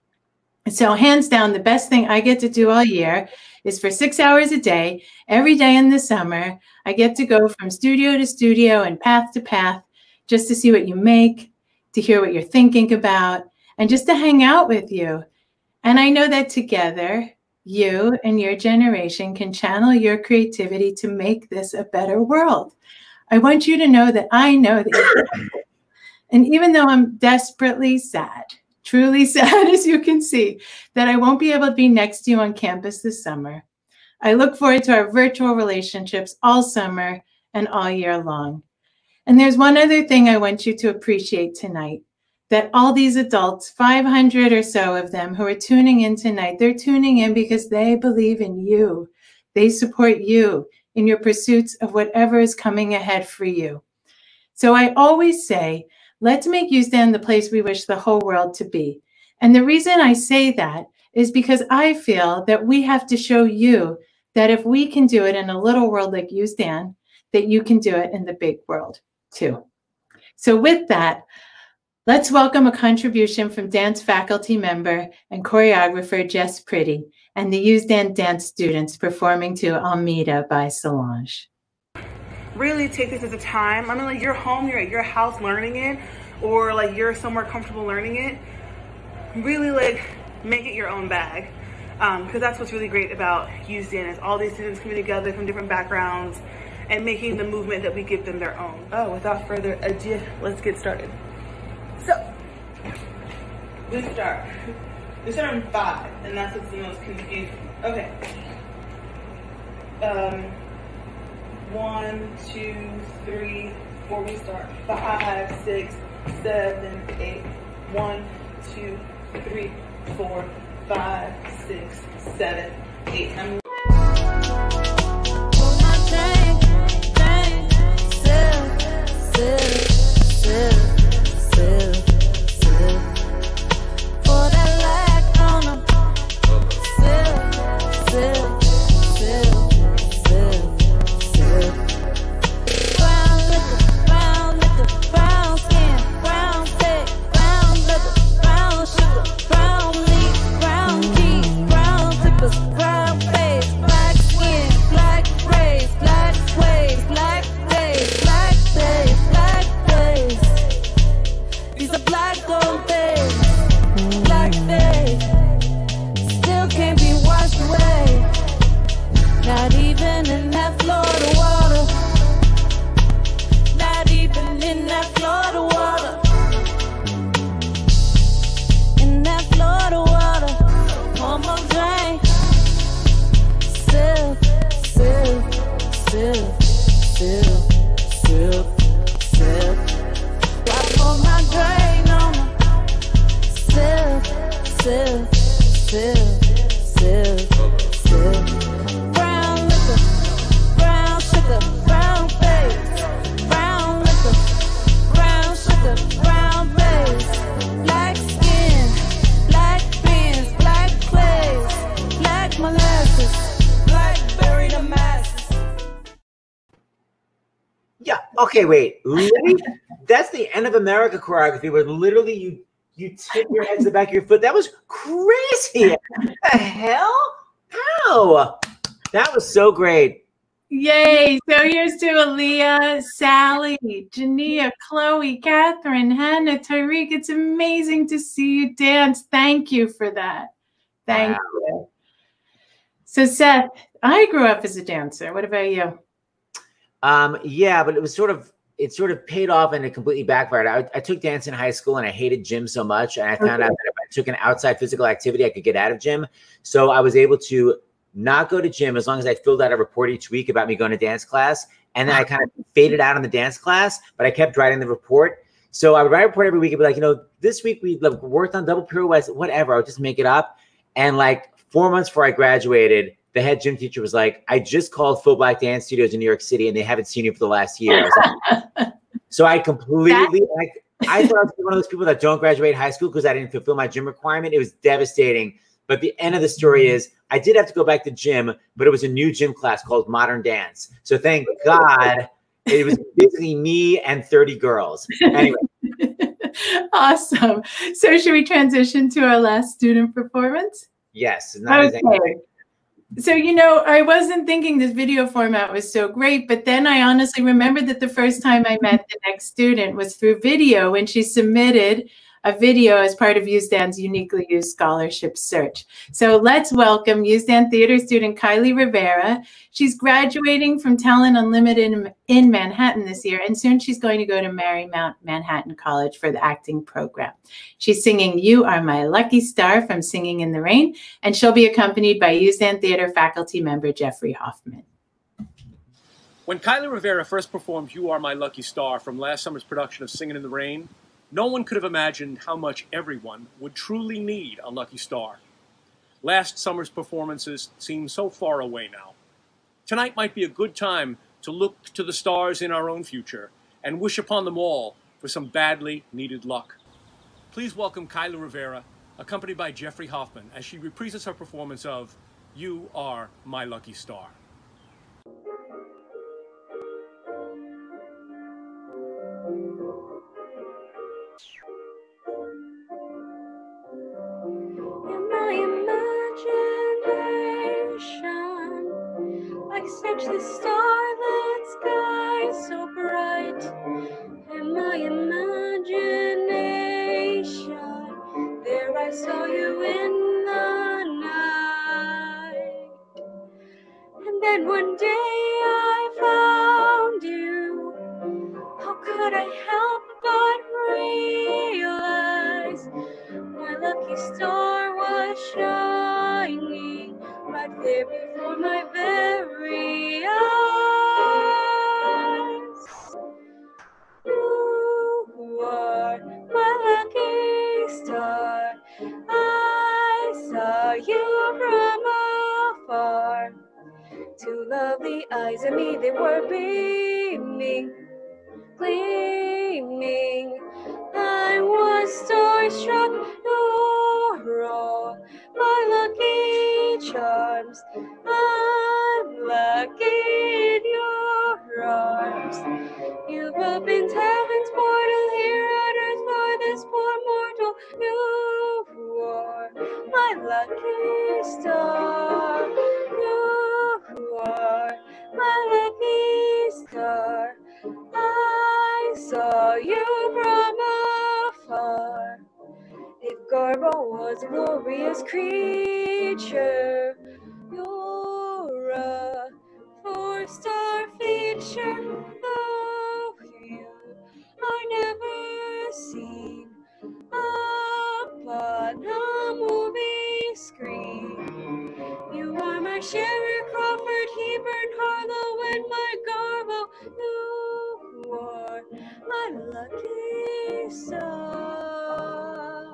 So hands down, the best thing I get to do all year is for six hours a day, every day in the summer, I get to go from studio to studio and path to path just to see what you make, to hear what you're thinking about, and just to hang out with you. And I know that together, you and your generation can channel your creativity to make this a better world. I want you to know that I know that you're capable. And even though I'm desperately sad, truly sad, as you can see, that I won't be able to be next to you on campus this summer, I look forward to our virtual relationships all summer and all year long. And there's one other thing I want you to appreciate tonight, that all these adults, five hundred or so of them who are tuning in tonight, they're tuning in because they believe in you. They support you in your pursuits of whatever is coming ahead for you. So I always say, let's make Usdan the place we wish the whole world to be. And the reason I say that is because I feel that we have to show you that if we can do it in a little world like Usdan, that you can do it in the big world too. So with that, let's welcome a contribution from dance faculty member and choreographer Jess Pretty and the Usdan dance students performing to Almeida by Solange. Really take this as a time. I mean, like, you're home, you're at your house learning it, or like you're somewhere comfortable learning it. Really, like, make it your own bag. Um, because that's what's really great about Usdan, is all these students coming together from different backgrounds and making the movement that we give them their own. Oh, without further ado, let's get started. So, we start. We start in five, and that's what's the most confusing. Okay. Um, one, two, three, four, we start. Five, six, seven, eight. One, two, three, four, five, six, seven, eight. I'm Okay, wait. Literally, that's the end of America choreography where literally you you tip your head to the back of your foot. That was crazy. What the hell? How? That was so great. Yay. So here's to Aaliyah, Sally, Jania, Chloe, Catherine, Hannah, Tyreek. It's amazing to see you dance. Thank you for that. Thank wow. you. So Seth, I grew up as a dancer. What about you? Um, yeah, but it was sort of, it sort of paid off and it completely backfired. I, I took dance in high school and I hated gym so much. And I found okay. out that if I took an outside physical activity, I could get out of gym. So I was able to not go to gym as long as I filled out a report each week about me going to dance class. And then I kind of faded out on the dance class, but I kept writing the report. So I would write a report every week and be like, you know, this week we like, worked on double pirouettes, whatever. I would just make it up. And like four months before I graduated, the head gym teacher was like, I just called Full Black Dance Studios in New York City and they haven't seen you for the last year. I like, so I completely, like, I thought I was one of those people that don't graduate high school because I didn't fulfill my gym requirement. It was devastating. But the end of the story is I did have to go back to gym, but it was a new gym class called Modern Dance. So thank God it was basically me and thirty girls. Anyway. Awesome. So should we transition to our last student performance? Yes. Not okay. So, you know, I wasn't thinking this video format was so great, but then I honestly remembered that the first time I met the next student was through video when she submitted a video as part of Usdan's uniquely used scholarship search. So let's welcome Usdan theater student Kylie Rivera. She's graduating from Talent Unlimited in Manhattan this year, and soon she's going to go to Marymount Manhattan College for the acting program. She's singing You Are My Lucky Star from Singing in the Rain, and she'll be accompanied by Usdan theater faculty member Jeffrey Hoffman. When Kylie Rivera first performed You Are My Lucky Star from last summer's production of Singing in the Rain, no one could have imagined how much everyone would truly need a lucky star. Last summer's performances seem so far away now. Tonight might be a good time to look to the stars in our own future and wish upon them all for some badly needed luck. Please welcome Kylie Rivera, accompanied by Jeffrey Hoffman, as she reprises her performance of You Are My Lucky Star. Like such the starlit sky so bright, in my imagination, there I saw you in the night. And then one day I found you. How could I help but realize my lucky star was shining right there before my very eyes. You are my lucky star. I saw you from afar. Two lovely eyes in me, they were beaming, gleaming. I was starstruck. You're all my lucky charms. I'm lucky in your arms. You've opened heaven's portal here on earth for this poor mortal. You are my lucky star. You are my lucky star. I saw you from afar. If Garbo was a glorious creature, you're a four-star feature. Though you are never seen upon a movie screen. You are my Sherry Crawford, Hebert, Harlow, and my Garbo. You are my lucky star.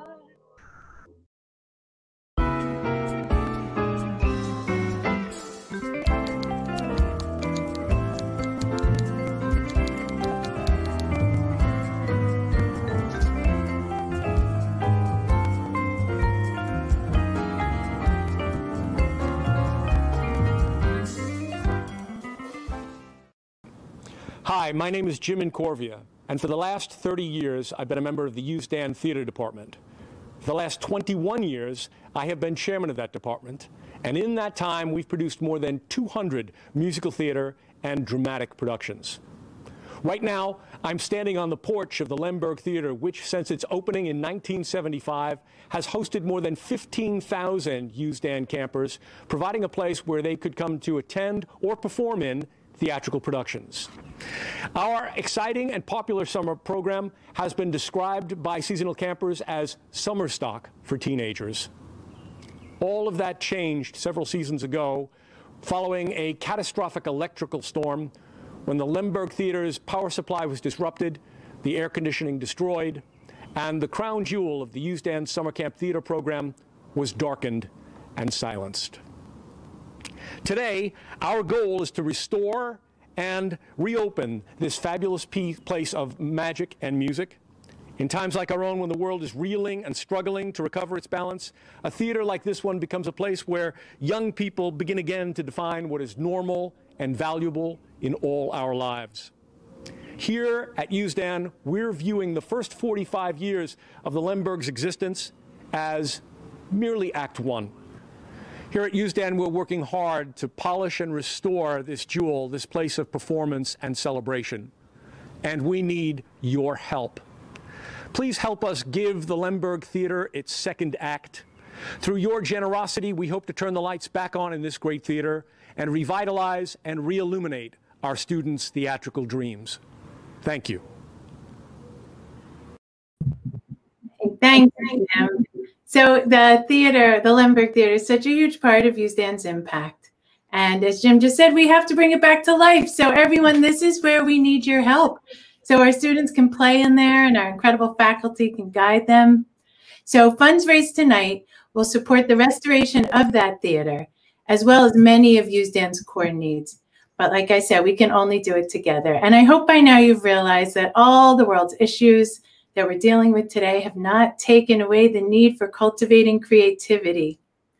Hi, Hi, my name is Jim Incorvia, and for the last thirty years, I've been a member of the Usdan Theater Department. For the last twenty-one years, I have been chairman of that department, and in that time, we've produced more than two hundred musical theater and dramatic productions. Right now, I'm standing on the porch of the Lemberg Theater, which, since its opening in nineteen seventy-five, has hosted more than fifteen thousand Usdan campers, providing a place where they could come to attend or perform in theatrical productions. Our exciting and popular summer program has been described by seasonal campers as summer stock for teenagers. All of that changed several seasons ago following a catastrophic electrical storm when the Lemberg Theater's power supply was disrupted, the air conditioning destroyed, and the crown jewel of the Usdan Summer Camp Theater program was darkened and silenced. Today, our goal is to restore and reopen this fabulous place of magic and music. In times like our own, when the world is reeling and struggling to recover its balance, a theater like this one becomes a place where young people begin again to define what is normal and valuable in all our lives. Here at Usdan, we're viewing the first forty-five years of the Lemberg's existence as merely Act One. Here at Usdan, we're working hard to polish and restore this jewel, this place of performance and celebration. And we need your help. Please help us give the Lemberg Theater its second act. Through your generosity, we hope to turn the lights back on in this great theater and revitalize and re-illuminate our students' theatrical dreams. Thank you. Thank you, Jim. So the theater, the Lemberg Theater, is such a huge part of Usdan's impact. And as Jim just said, we have to bring it back to life. So everyone, this is where we need your help. So our students can play in there and our incredible faculty can guide them. So funds raised tonight will support the restoration of that theater, as well as many of Usdan's core needs. But like I said, we can only do it together. And I hope by now you've realized that all the world's issues that we're dealing with today have not taken away the need for cultivating creativity.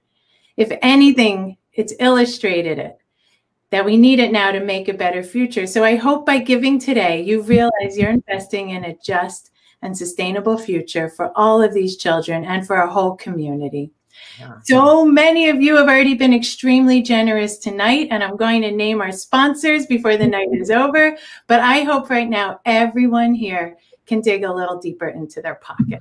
If anything, it's illustrated it, that we need it now to make a better future. So I hope by giving today, you realize you're investing in a just and sustainable future for all of these children and for our whole community. Yeah. So many of you have already been extremely generous tonight, and I'm going to name our sponsors before the night is over. But I hope right now everyone here can dig a little deeper into their pocket.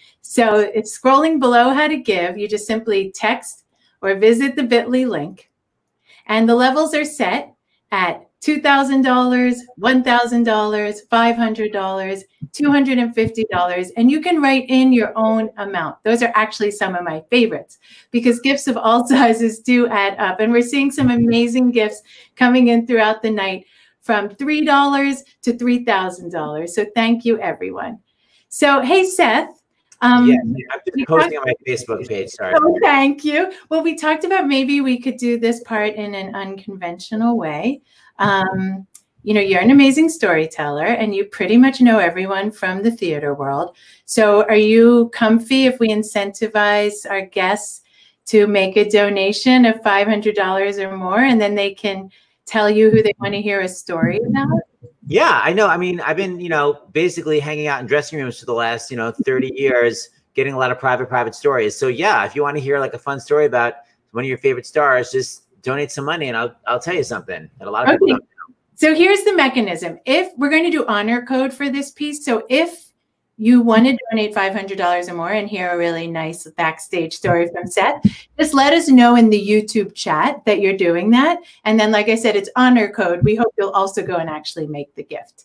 So it's scrolling below how to give. You just simply text or visit the bit dot L Y link. And the levels are set at two thousand dollars, one thousand dollars, five hundred dollars, two hundred fifty dollars, and you can write in your own amount. Those are actually some of my favorites because gifts of all sizes do add up. And we're seeing some amazing gifts coming in throughout the night from three dollars to three thousand dollars. So thank you, everyone. So, hey, Seth. Um, yeah, I'm just posting on my Facebook page, sorry. Oh, thank you. Well, we talked about maybe we could do this part in an unconventional way. Um, you know, you're an amazing storyteller and you pretty much know everyone from the theater world. So are you comfy if we incentivize our guests to make a donation of five hundred dollars or more, and then they can tell you who they want to hear a story about? Yeah, I know. I mean, I've been, you know, basically hanging out in dressing rooms for the last, you know, thirty years, getting a lot of private, private stories. So yeah, if you want to hear like a fun story about one of your favorite stars, just donate some money and I'll, I'll tell you something that a lot of Okay. people don't know. So here's the mechanism. If we're going to do honor code for this piece, so if you want to donate five hundred dollars or more and hear a really nice backstage story from Seth, just let us know in the YouTube chat that you're doing that. And then, like I said, it's honor code. We hope you'll also go and actually make the gift.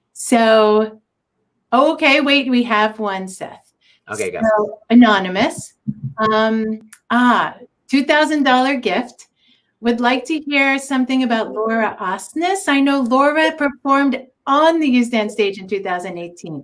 So, okay, wait, we have one, Seth. Okay, guys. So, anonymous. Um, ah, two thousand dollar gift. Would like to hear something about Laura Osnes. I know Laura performed on the Usdan stage in two thousand eighteen.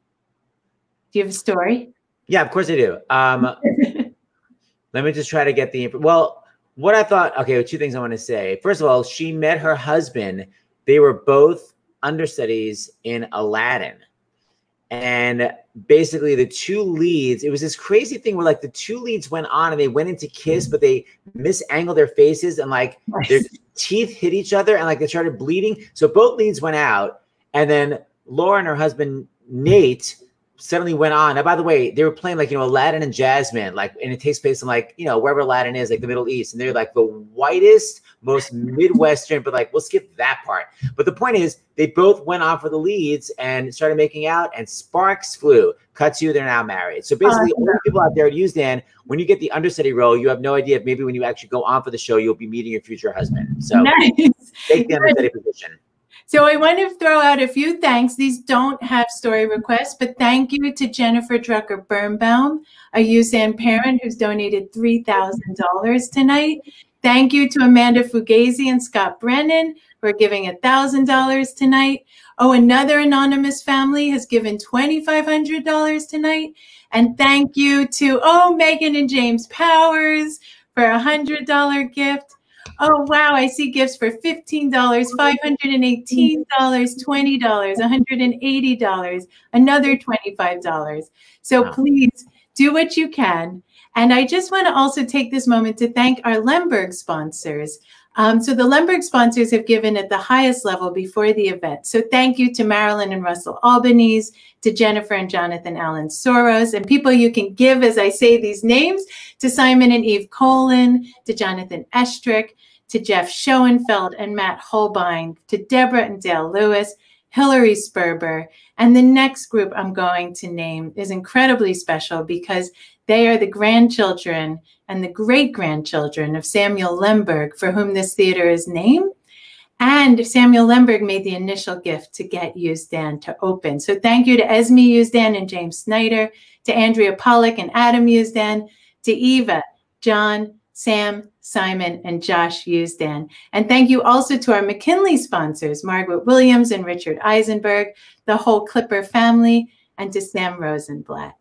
Do you have a story? Yeah, of course I do. Um, let me just try to get the, well, what I thought, okay, two things I want to say. First of all, she met her husband. They were both understudies in Aladdin. And basically the two leads, it was this crazy thing where like the two leads went on and they went into kiss, but they misangled their faces and like their teeth hit each other and like they started bleeding. So both leads went out. And then Laura and her husband, Nate, suddenly went on. And by the way, they were playing like, you know, Aladdin and Jasmine, like, and it takes place in like, you know, wherever Aladdin is, like the Middle East. And they're like the whitest, most Midwestern, but like, we'll skip that part. But the point is, they both went on for the leads and started making out, and sparks flew. Cut to, they're now married. So basically, all the people out there at Usdan, when you get the understudy role, you have no idea if maybe when you actually go on for the show, you'll be meeting your future husband. So nice. Take the understudy position. So I want to throw out a few thanks. These don't have story requests, but thank you to Jennifer Drucker Birnbaum, a Usdan parent who's donated three thousand dollars tonight. Thank you to Amanda Fugazi and Scott Brennan for giving one thousand dollars tonight. Oh, another anonymous family has given two thousand five hundred dollars tonight. And thank you to, oh, Megan and James Powers for a one hundred dollar gift. Oh, wow, I see gifts for fifteen dollars, five hundred eighteen dollars, twenty dollars, one hundred eighty dollars, another twenty-five dollars. So wow. Please do what you can. And I just want to also take this moment to thank our Lemberg sponsors. Um, so the Lemberg sponsors have given at the highest level before the event. So thank you to Marilyn and Russell Albanese, to Jennifer and Jonathan Allen Soros, and people you can give as I say these names, to Simon and Eve Colin, to Jonathan Estrick, to Jeff Schoenfeld and Matt Holbein, to Deborah and Dale Lewis, Hillary Sperber. And the next group I'm going to name is incredibly special because they are the grandchildren and the great-grandchildren of Samuel Lemberg, for whom this theater is named. And Samuel Lemberg made the initial gift to get Usdan to open. So thank you to Esme Usdan and James Snyder, to Andrea Pollock and Adam Usdan, to Eva, John, Sam, Simon, and Josh Usdan. And thank you also to our McKinley sponsors, Margaret Williams and Richard Eisenberg, the whole Clipper family, and to Sam Rosenblatt.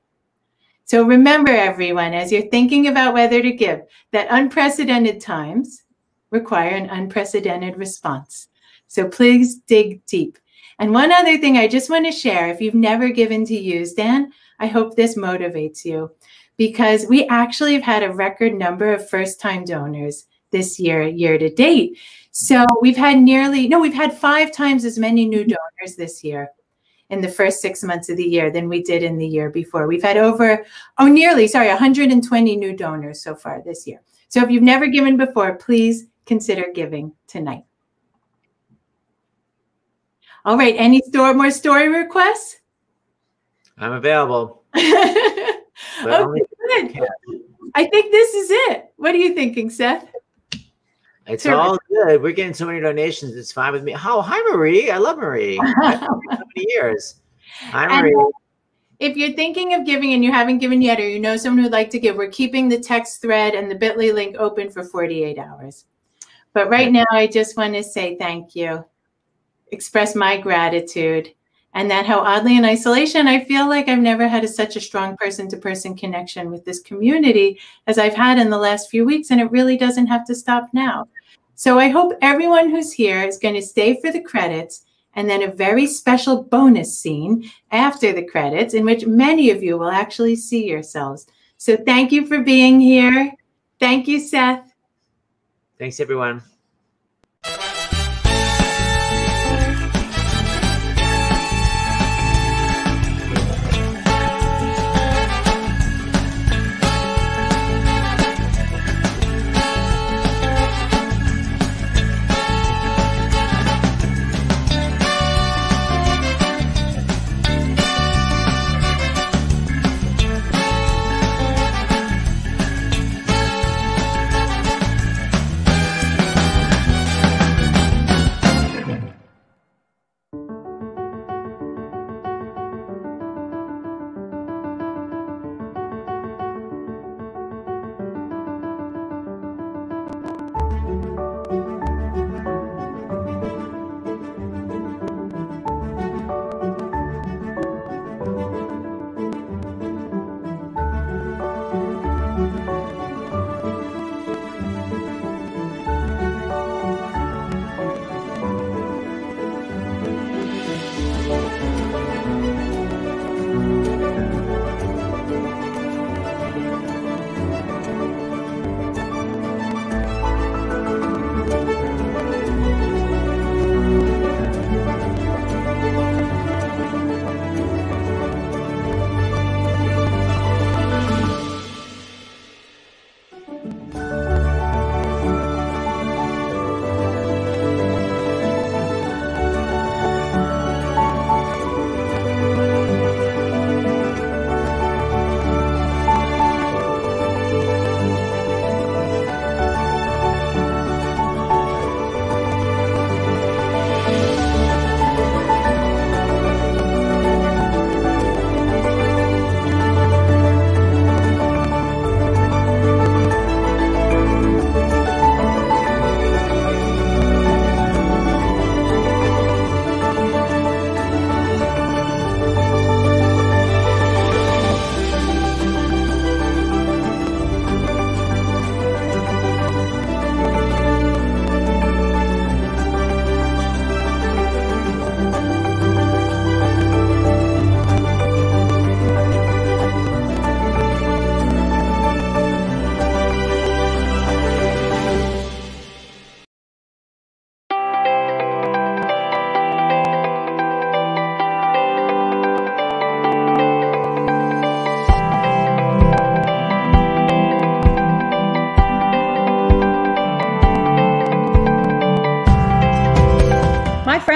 So remember, everyone, as you're thinking about whether to give, that unprecedented times require an unprecedented response. So please dig deep. And one other thing I just want to share, if you've never given to Usdan, I hope this motivates you, because we actually have had a record number of first-time donors this year, year to date. So we've had nearly, no, we've had five times as many new donors this year in the first six months of the year than we did in the year before. We've had over, oh, nearly, sorry, one hundred twenty new donors so far this year. So if you've never given before, please consider giving tonight. All right, any store, more story requests? I'm available. Okay, good. I think this is it. What are you thinking, Seth? It's Terrific. All good. We're getting so many donations. It's fine with me. Oh, hi, Marie. I love Marie. I've known her so many years. Hi, Marie. And if you're thinking of giving and you haven't given yet, or you know someone who'd like to give, we're keeping the text thread and the bit dot L Y link open for forty-eight hours. But right now, I just want to say thank you, express my gratitude, and that how oddly in isolation, I feel like I've never had a, such a strong person-to-person connection with this community as I've had in the last few weeks, and it really doesn't have to stop now. So I hope everyone who's here is going to stay for the credits, and then a very special bonus scene after the credits in which many of you will actually see yourselves. So thank you for being here. Thank you, Seth. Thanks, everyone.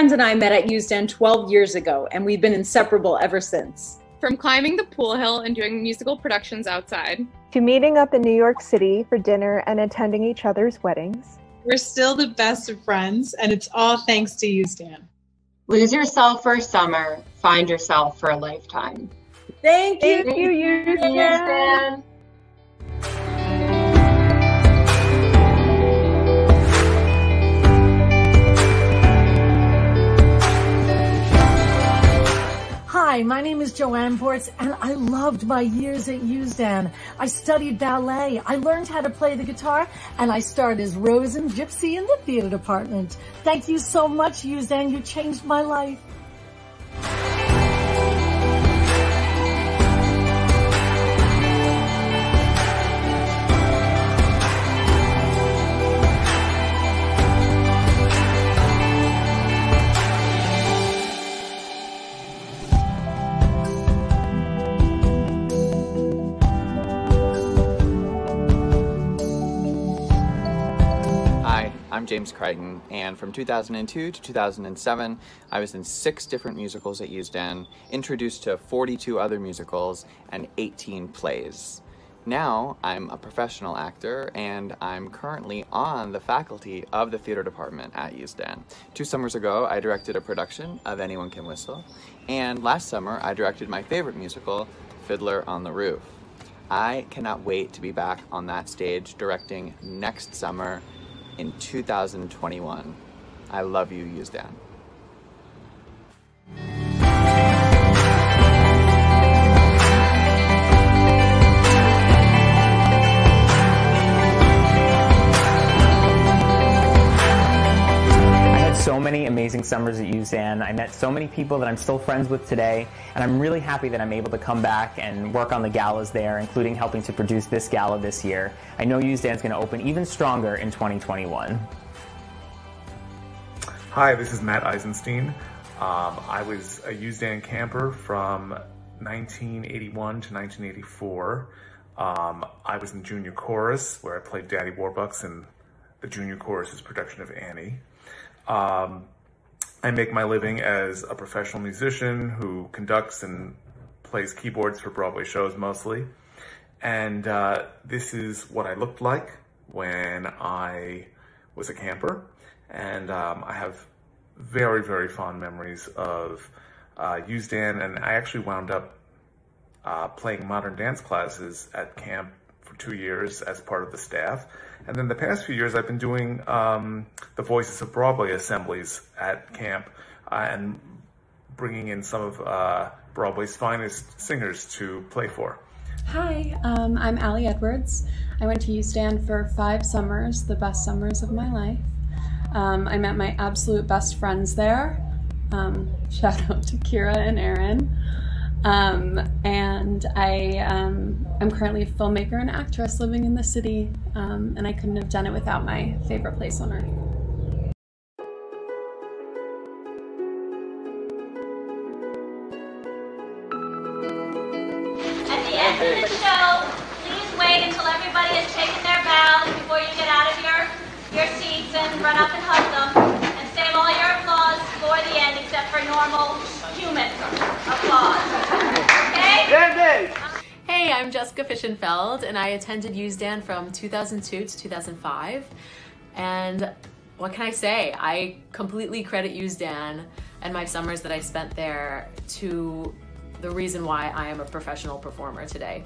friends and I met at Usdan twelve years ago, and we've been inseparable ever since. From climbing the pool hill and doing musical productions outside, to meeting up in New York City for dinner and attending each other's weddings. We're still the best of friends, and it's all thanks to Usdan. Lose yourself for a summer, find yourself for a lifetime. Thank you, Thank you, Usdan. Hi, my name is Joanne Ports, and I loved my years at Usdan. I studied ballet, I learned how to play the guitar, and I starred as Rose and Gypsy in the theater department. Thank you so much, Usdan. You changed my life. I'm James Crichton, and from two thousand two to two thousand seven, I was in six different musicals at Usdan, introduced to forty-two other musicals, and eighteen plays. Now, I'm a professional actor, and I'm currently on the faculty of the theater department at Usdan. Two summers ago, I directed a production of Anyone Can Whistle, and last summer, I directed my favorite musical, Fiddler on the Roof. I cannot wait to be back on that stage directing next summer in two thousand twenty-one. I love you, Usdan. So many amazing summers at Usdan. I met so many people that I'm still friends with today, and I'm really happy that I'm able to come back and work on the galas there, including helping to produce this gala this year. I know Usdan's going to open even stronger in twenty twenty-one. Hi, this is Matt Eisenstein. Um, I was a Usdan camper from nineteen eighty-one to nineteen eighty-four. Um, I was in junior chorus, where I played Daddy Warbucks in the junior chorus's production of Annie. Um, I make my living as a professional musician who conducts and plays keyboards for Broadway shows mostly. And uh, this is what I looked like when I was a camper. And um, I have very, very fond memories of uh, Usdan, and I actually wound up uh, playing modern dance classes at camp for two years as part of the staff. And then the past few years, I've been doing um, the Voices of Broadway assemblies at camp uh, and bringing in some of uh, Broadway's finest singers to play for. Hi, um, I'm Allie Edwards. I went to Usdan for five summers, the best summers of my life. Um, I met my absolute best friends there. Um, shout out to Kira and Aaron. Um, and I um, I'm currently a filmmaker and actress living in the city, um, and I couldn't have done it without my favorite place on earth. At the end of the show, please wait until everybody has taken their bows before you get out of your, your seats and run up and hug them, and save all your applause for the end except for normal human applause. Okay? Hey, I'm Jessica Fischenfeld, and I attended Usdan from two thousand two to two thousand five. And what can I say? I completely credit Usdan and my summers that I spent there to the reason why I am a professional performer today.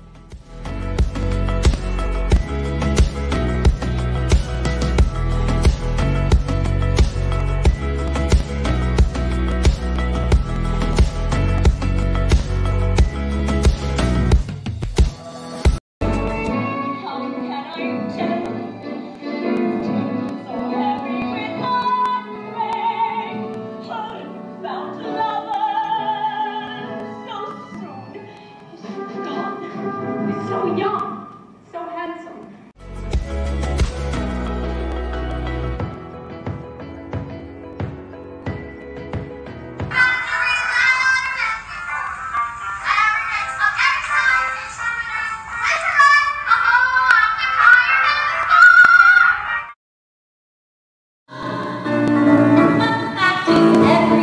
Every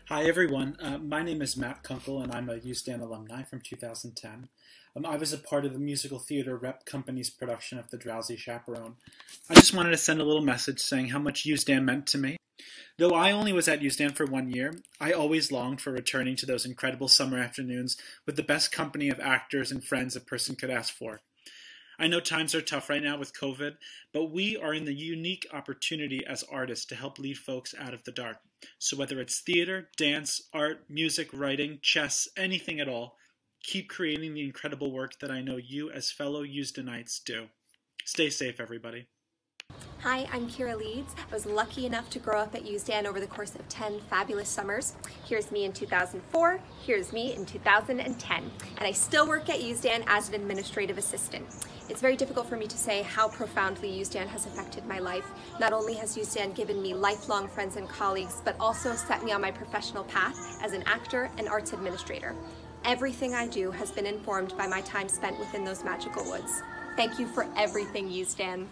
Hi everyone, uh, my name is Matt Kunkel and I'm a Usdan alumni from two thousand ten. Um, I was a part of the musical theater rep company's production of The Drowsy Chaperone. I just wanted to send a little message saying how much Usdan meant to me. Though I only was at Usdan for one year, I always longed for returning to those incredible summer afternoons with the best company of actors and friends a person could ask for. I know times are tough right now with COVID, but we are in the unique opportunity as artists to help lead folks out of the dark. So whether it's theater, dance, art, music, writing, chess, anything at all, keep creating the incredible work that I know you as fellow Usdanites do. Stay safe, everybody. Hi, I'm Kira Leeds. I was lucky enough to grow up at Usdan over the course of ten fabulous summers. Here's me in two thousand four, here's me in two thousand ten, and I still work at Usdan as an administrative assistant. It's very difficult for me to say how profoundly Usdan has affected my life. Not only has Usdan given me lifelong friends and colleagues, but also set me on my professional path as an actor and arts administrator. Everything I do has been informed by my time spent within those magical woods. Thank you for everything, Usdan.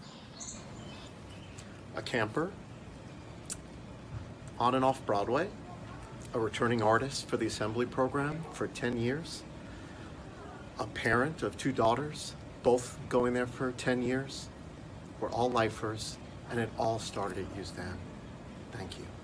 A camper, on and off Broadway, a returning artist for the assembly program for ten years, a parent of two daughters, both going there for ten years. We're all lifers, and it all started at Usdan. Thank you.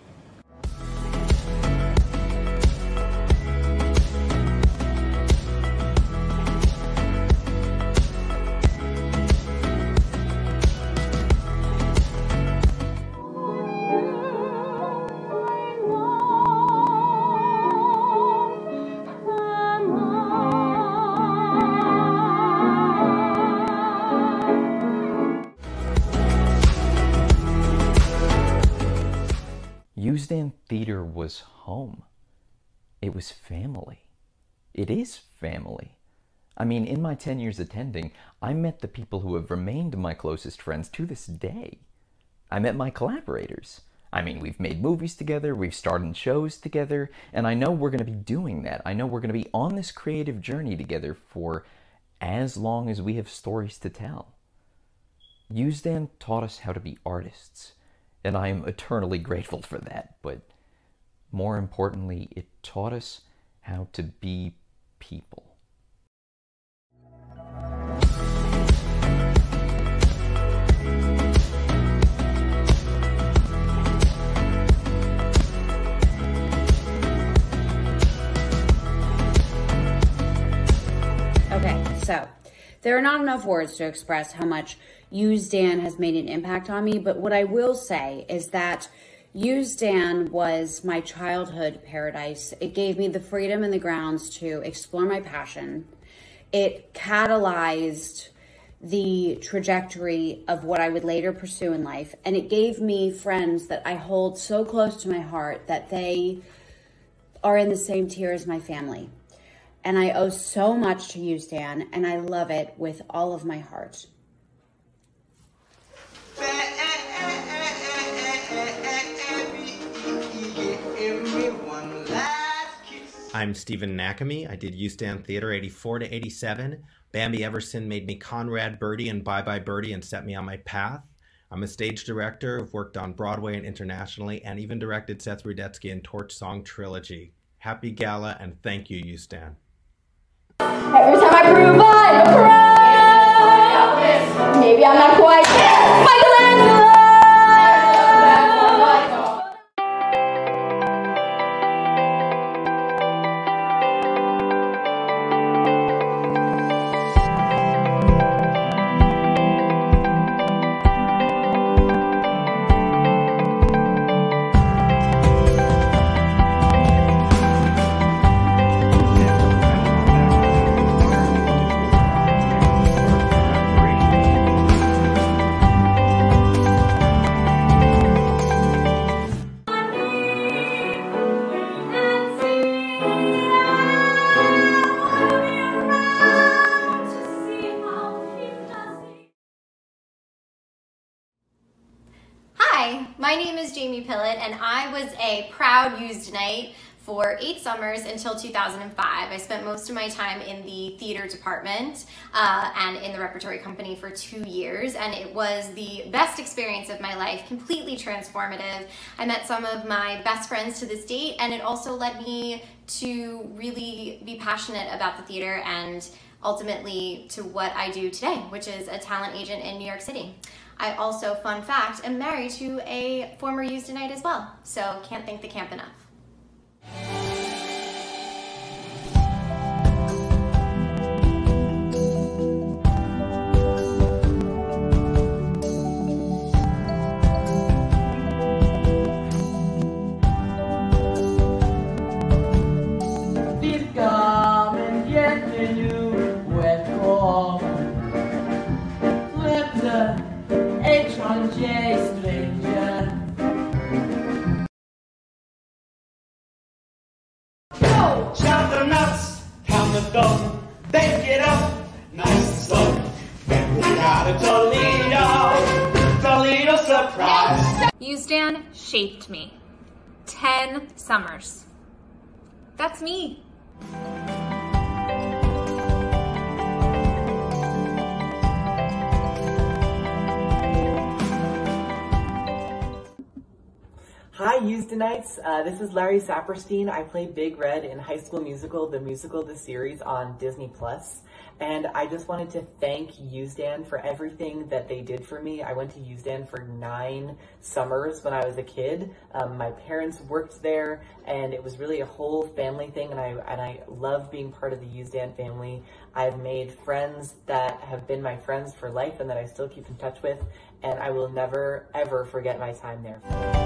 Usdan Theater was home. It was family. It is family. I mean, in my ten years attending, I met the people who have remained my closest friends to this day. I met my collaborators. I mean, we've made movies together, we've starred in shows together, and I know we're going to be doing that. I know we're going to be on this creative journey together for as long as we have stories to tell. Usdan taught us how to be artists, and I am eternally grateful for that, but more importantly, it taught us how to be people. Okay, so there are not enough words to express how much Usdan has made an impact on me, but what I will say is that Usdan was my childhood paradise. It gave me the freedom and the grounds to explore my passion. It catalyzed the trajectory of what I would later pursue in life, and it gave me friends that I hold so close to my heart that they are in the same tier as my family. And I owe so much to Usdan, and I love it with all of my heart. I'm Stephen Nakami. I did Usdan Theater eighty-four to eighty-seven. Bambi Everson made me Conrad Birdie and Bye Bye Birdie and set me on my path. I'm a stage director. I've worked on Broadway and internationally, and even directed Seth Rudetsky and Torch Song Trilogy. Happy Gala, and thank you, Usdan. Every time I prove I don't cry, maybe I'm not quite Michelangelo. My name is Jamie Pillett, and I was a proud Usdanite for eight summers until two thousand five. I spent most of my time in the theater department uh, and in the repertory company for two years, and it was the best experience of my life, completely transformative. I met some of my best friends to this date, and it also led me to really be passionate about the theater and ultimately to what I do today, which is a talent agent in New York City. I also, fun fact, am married to a former Usdanite as well, so can't thank the camp enough. Chop the nuts, pound the dough, bake it up, nice and slow. Then we got a Toledo, Toledo surprise. Usdan shaped me. Ten summers. That's me. Hi Usdanites, uh, this is Larry Saperstein. I play Big Red in High School Musical, the musical, the series on Disney Plus. And I just wanted to thank Usdan for everything that they did for me. I went to Usdan for nine summers when I was a kid. Um, my parents worked there, and it was really a whole family thing, and I, and I love being part of the Usdan family. I've made friends that have been my friends for life and that I still keep in touch with, and I will never, ever forget my time there.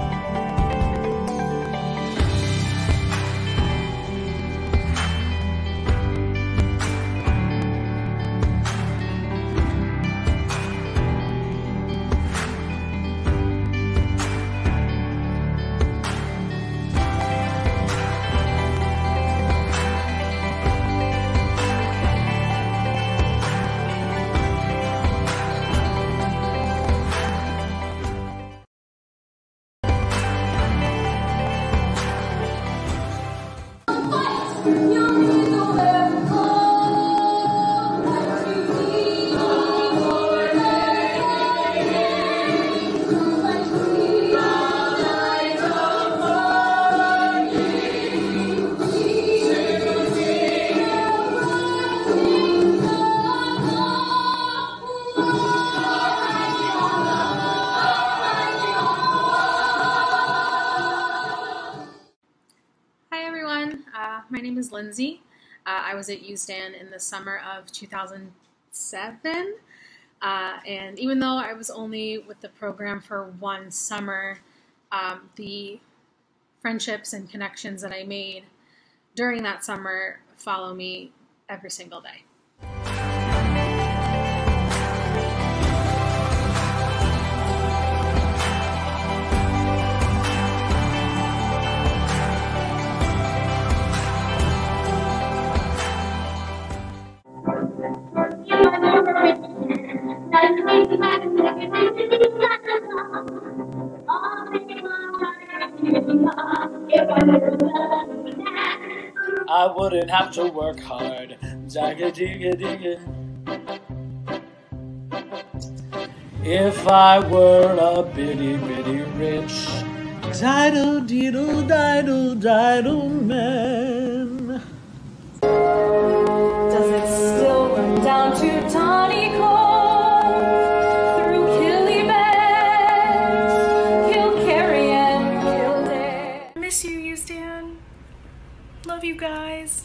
My name is Lindsay. Uh, I was at Usdan in the summer of two thousand seven, uh, and even though I was only with the program for one summer, um, the friendships and connections that I made during that summer follow me every single day. I wouldn't have to work hard. Jagga digga digga. If I were a bitty bitty rich diddle diddle diddle diddle man. Does it still run down to Tawny Cove, through Killybegs, Kilkerry and Kildare? I miss you, Usdan. Love you guys.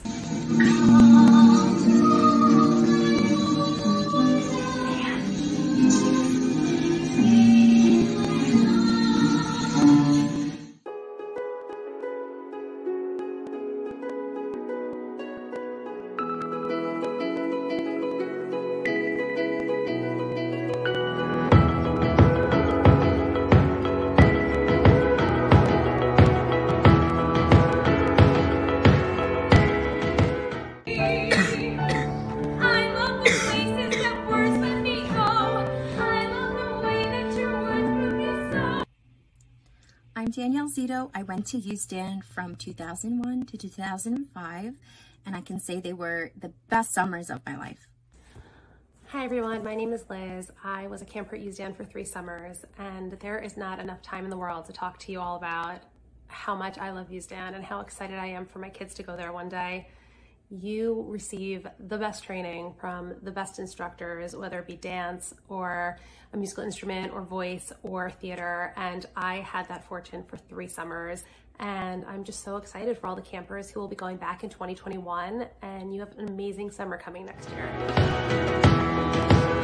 Alzito. I went to Usdan from two thousand one to two thousand five, and I can say they were the best summers of my life. Hi everyone, my name is Liz. I was a camper at Usdan for three summers, and there is not enough time in the world to talk to you all about how much I love Usdan and how excited I am for my kids to go there one day. You receive the best training from the best instructors, whether it be dance or a musical instrument or voice or theater, and I had that fortune for three summers. And I'm just so excited for all the campers who will be going back in twenty twenty-one, and you have an amazing summer coming next year.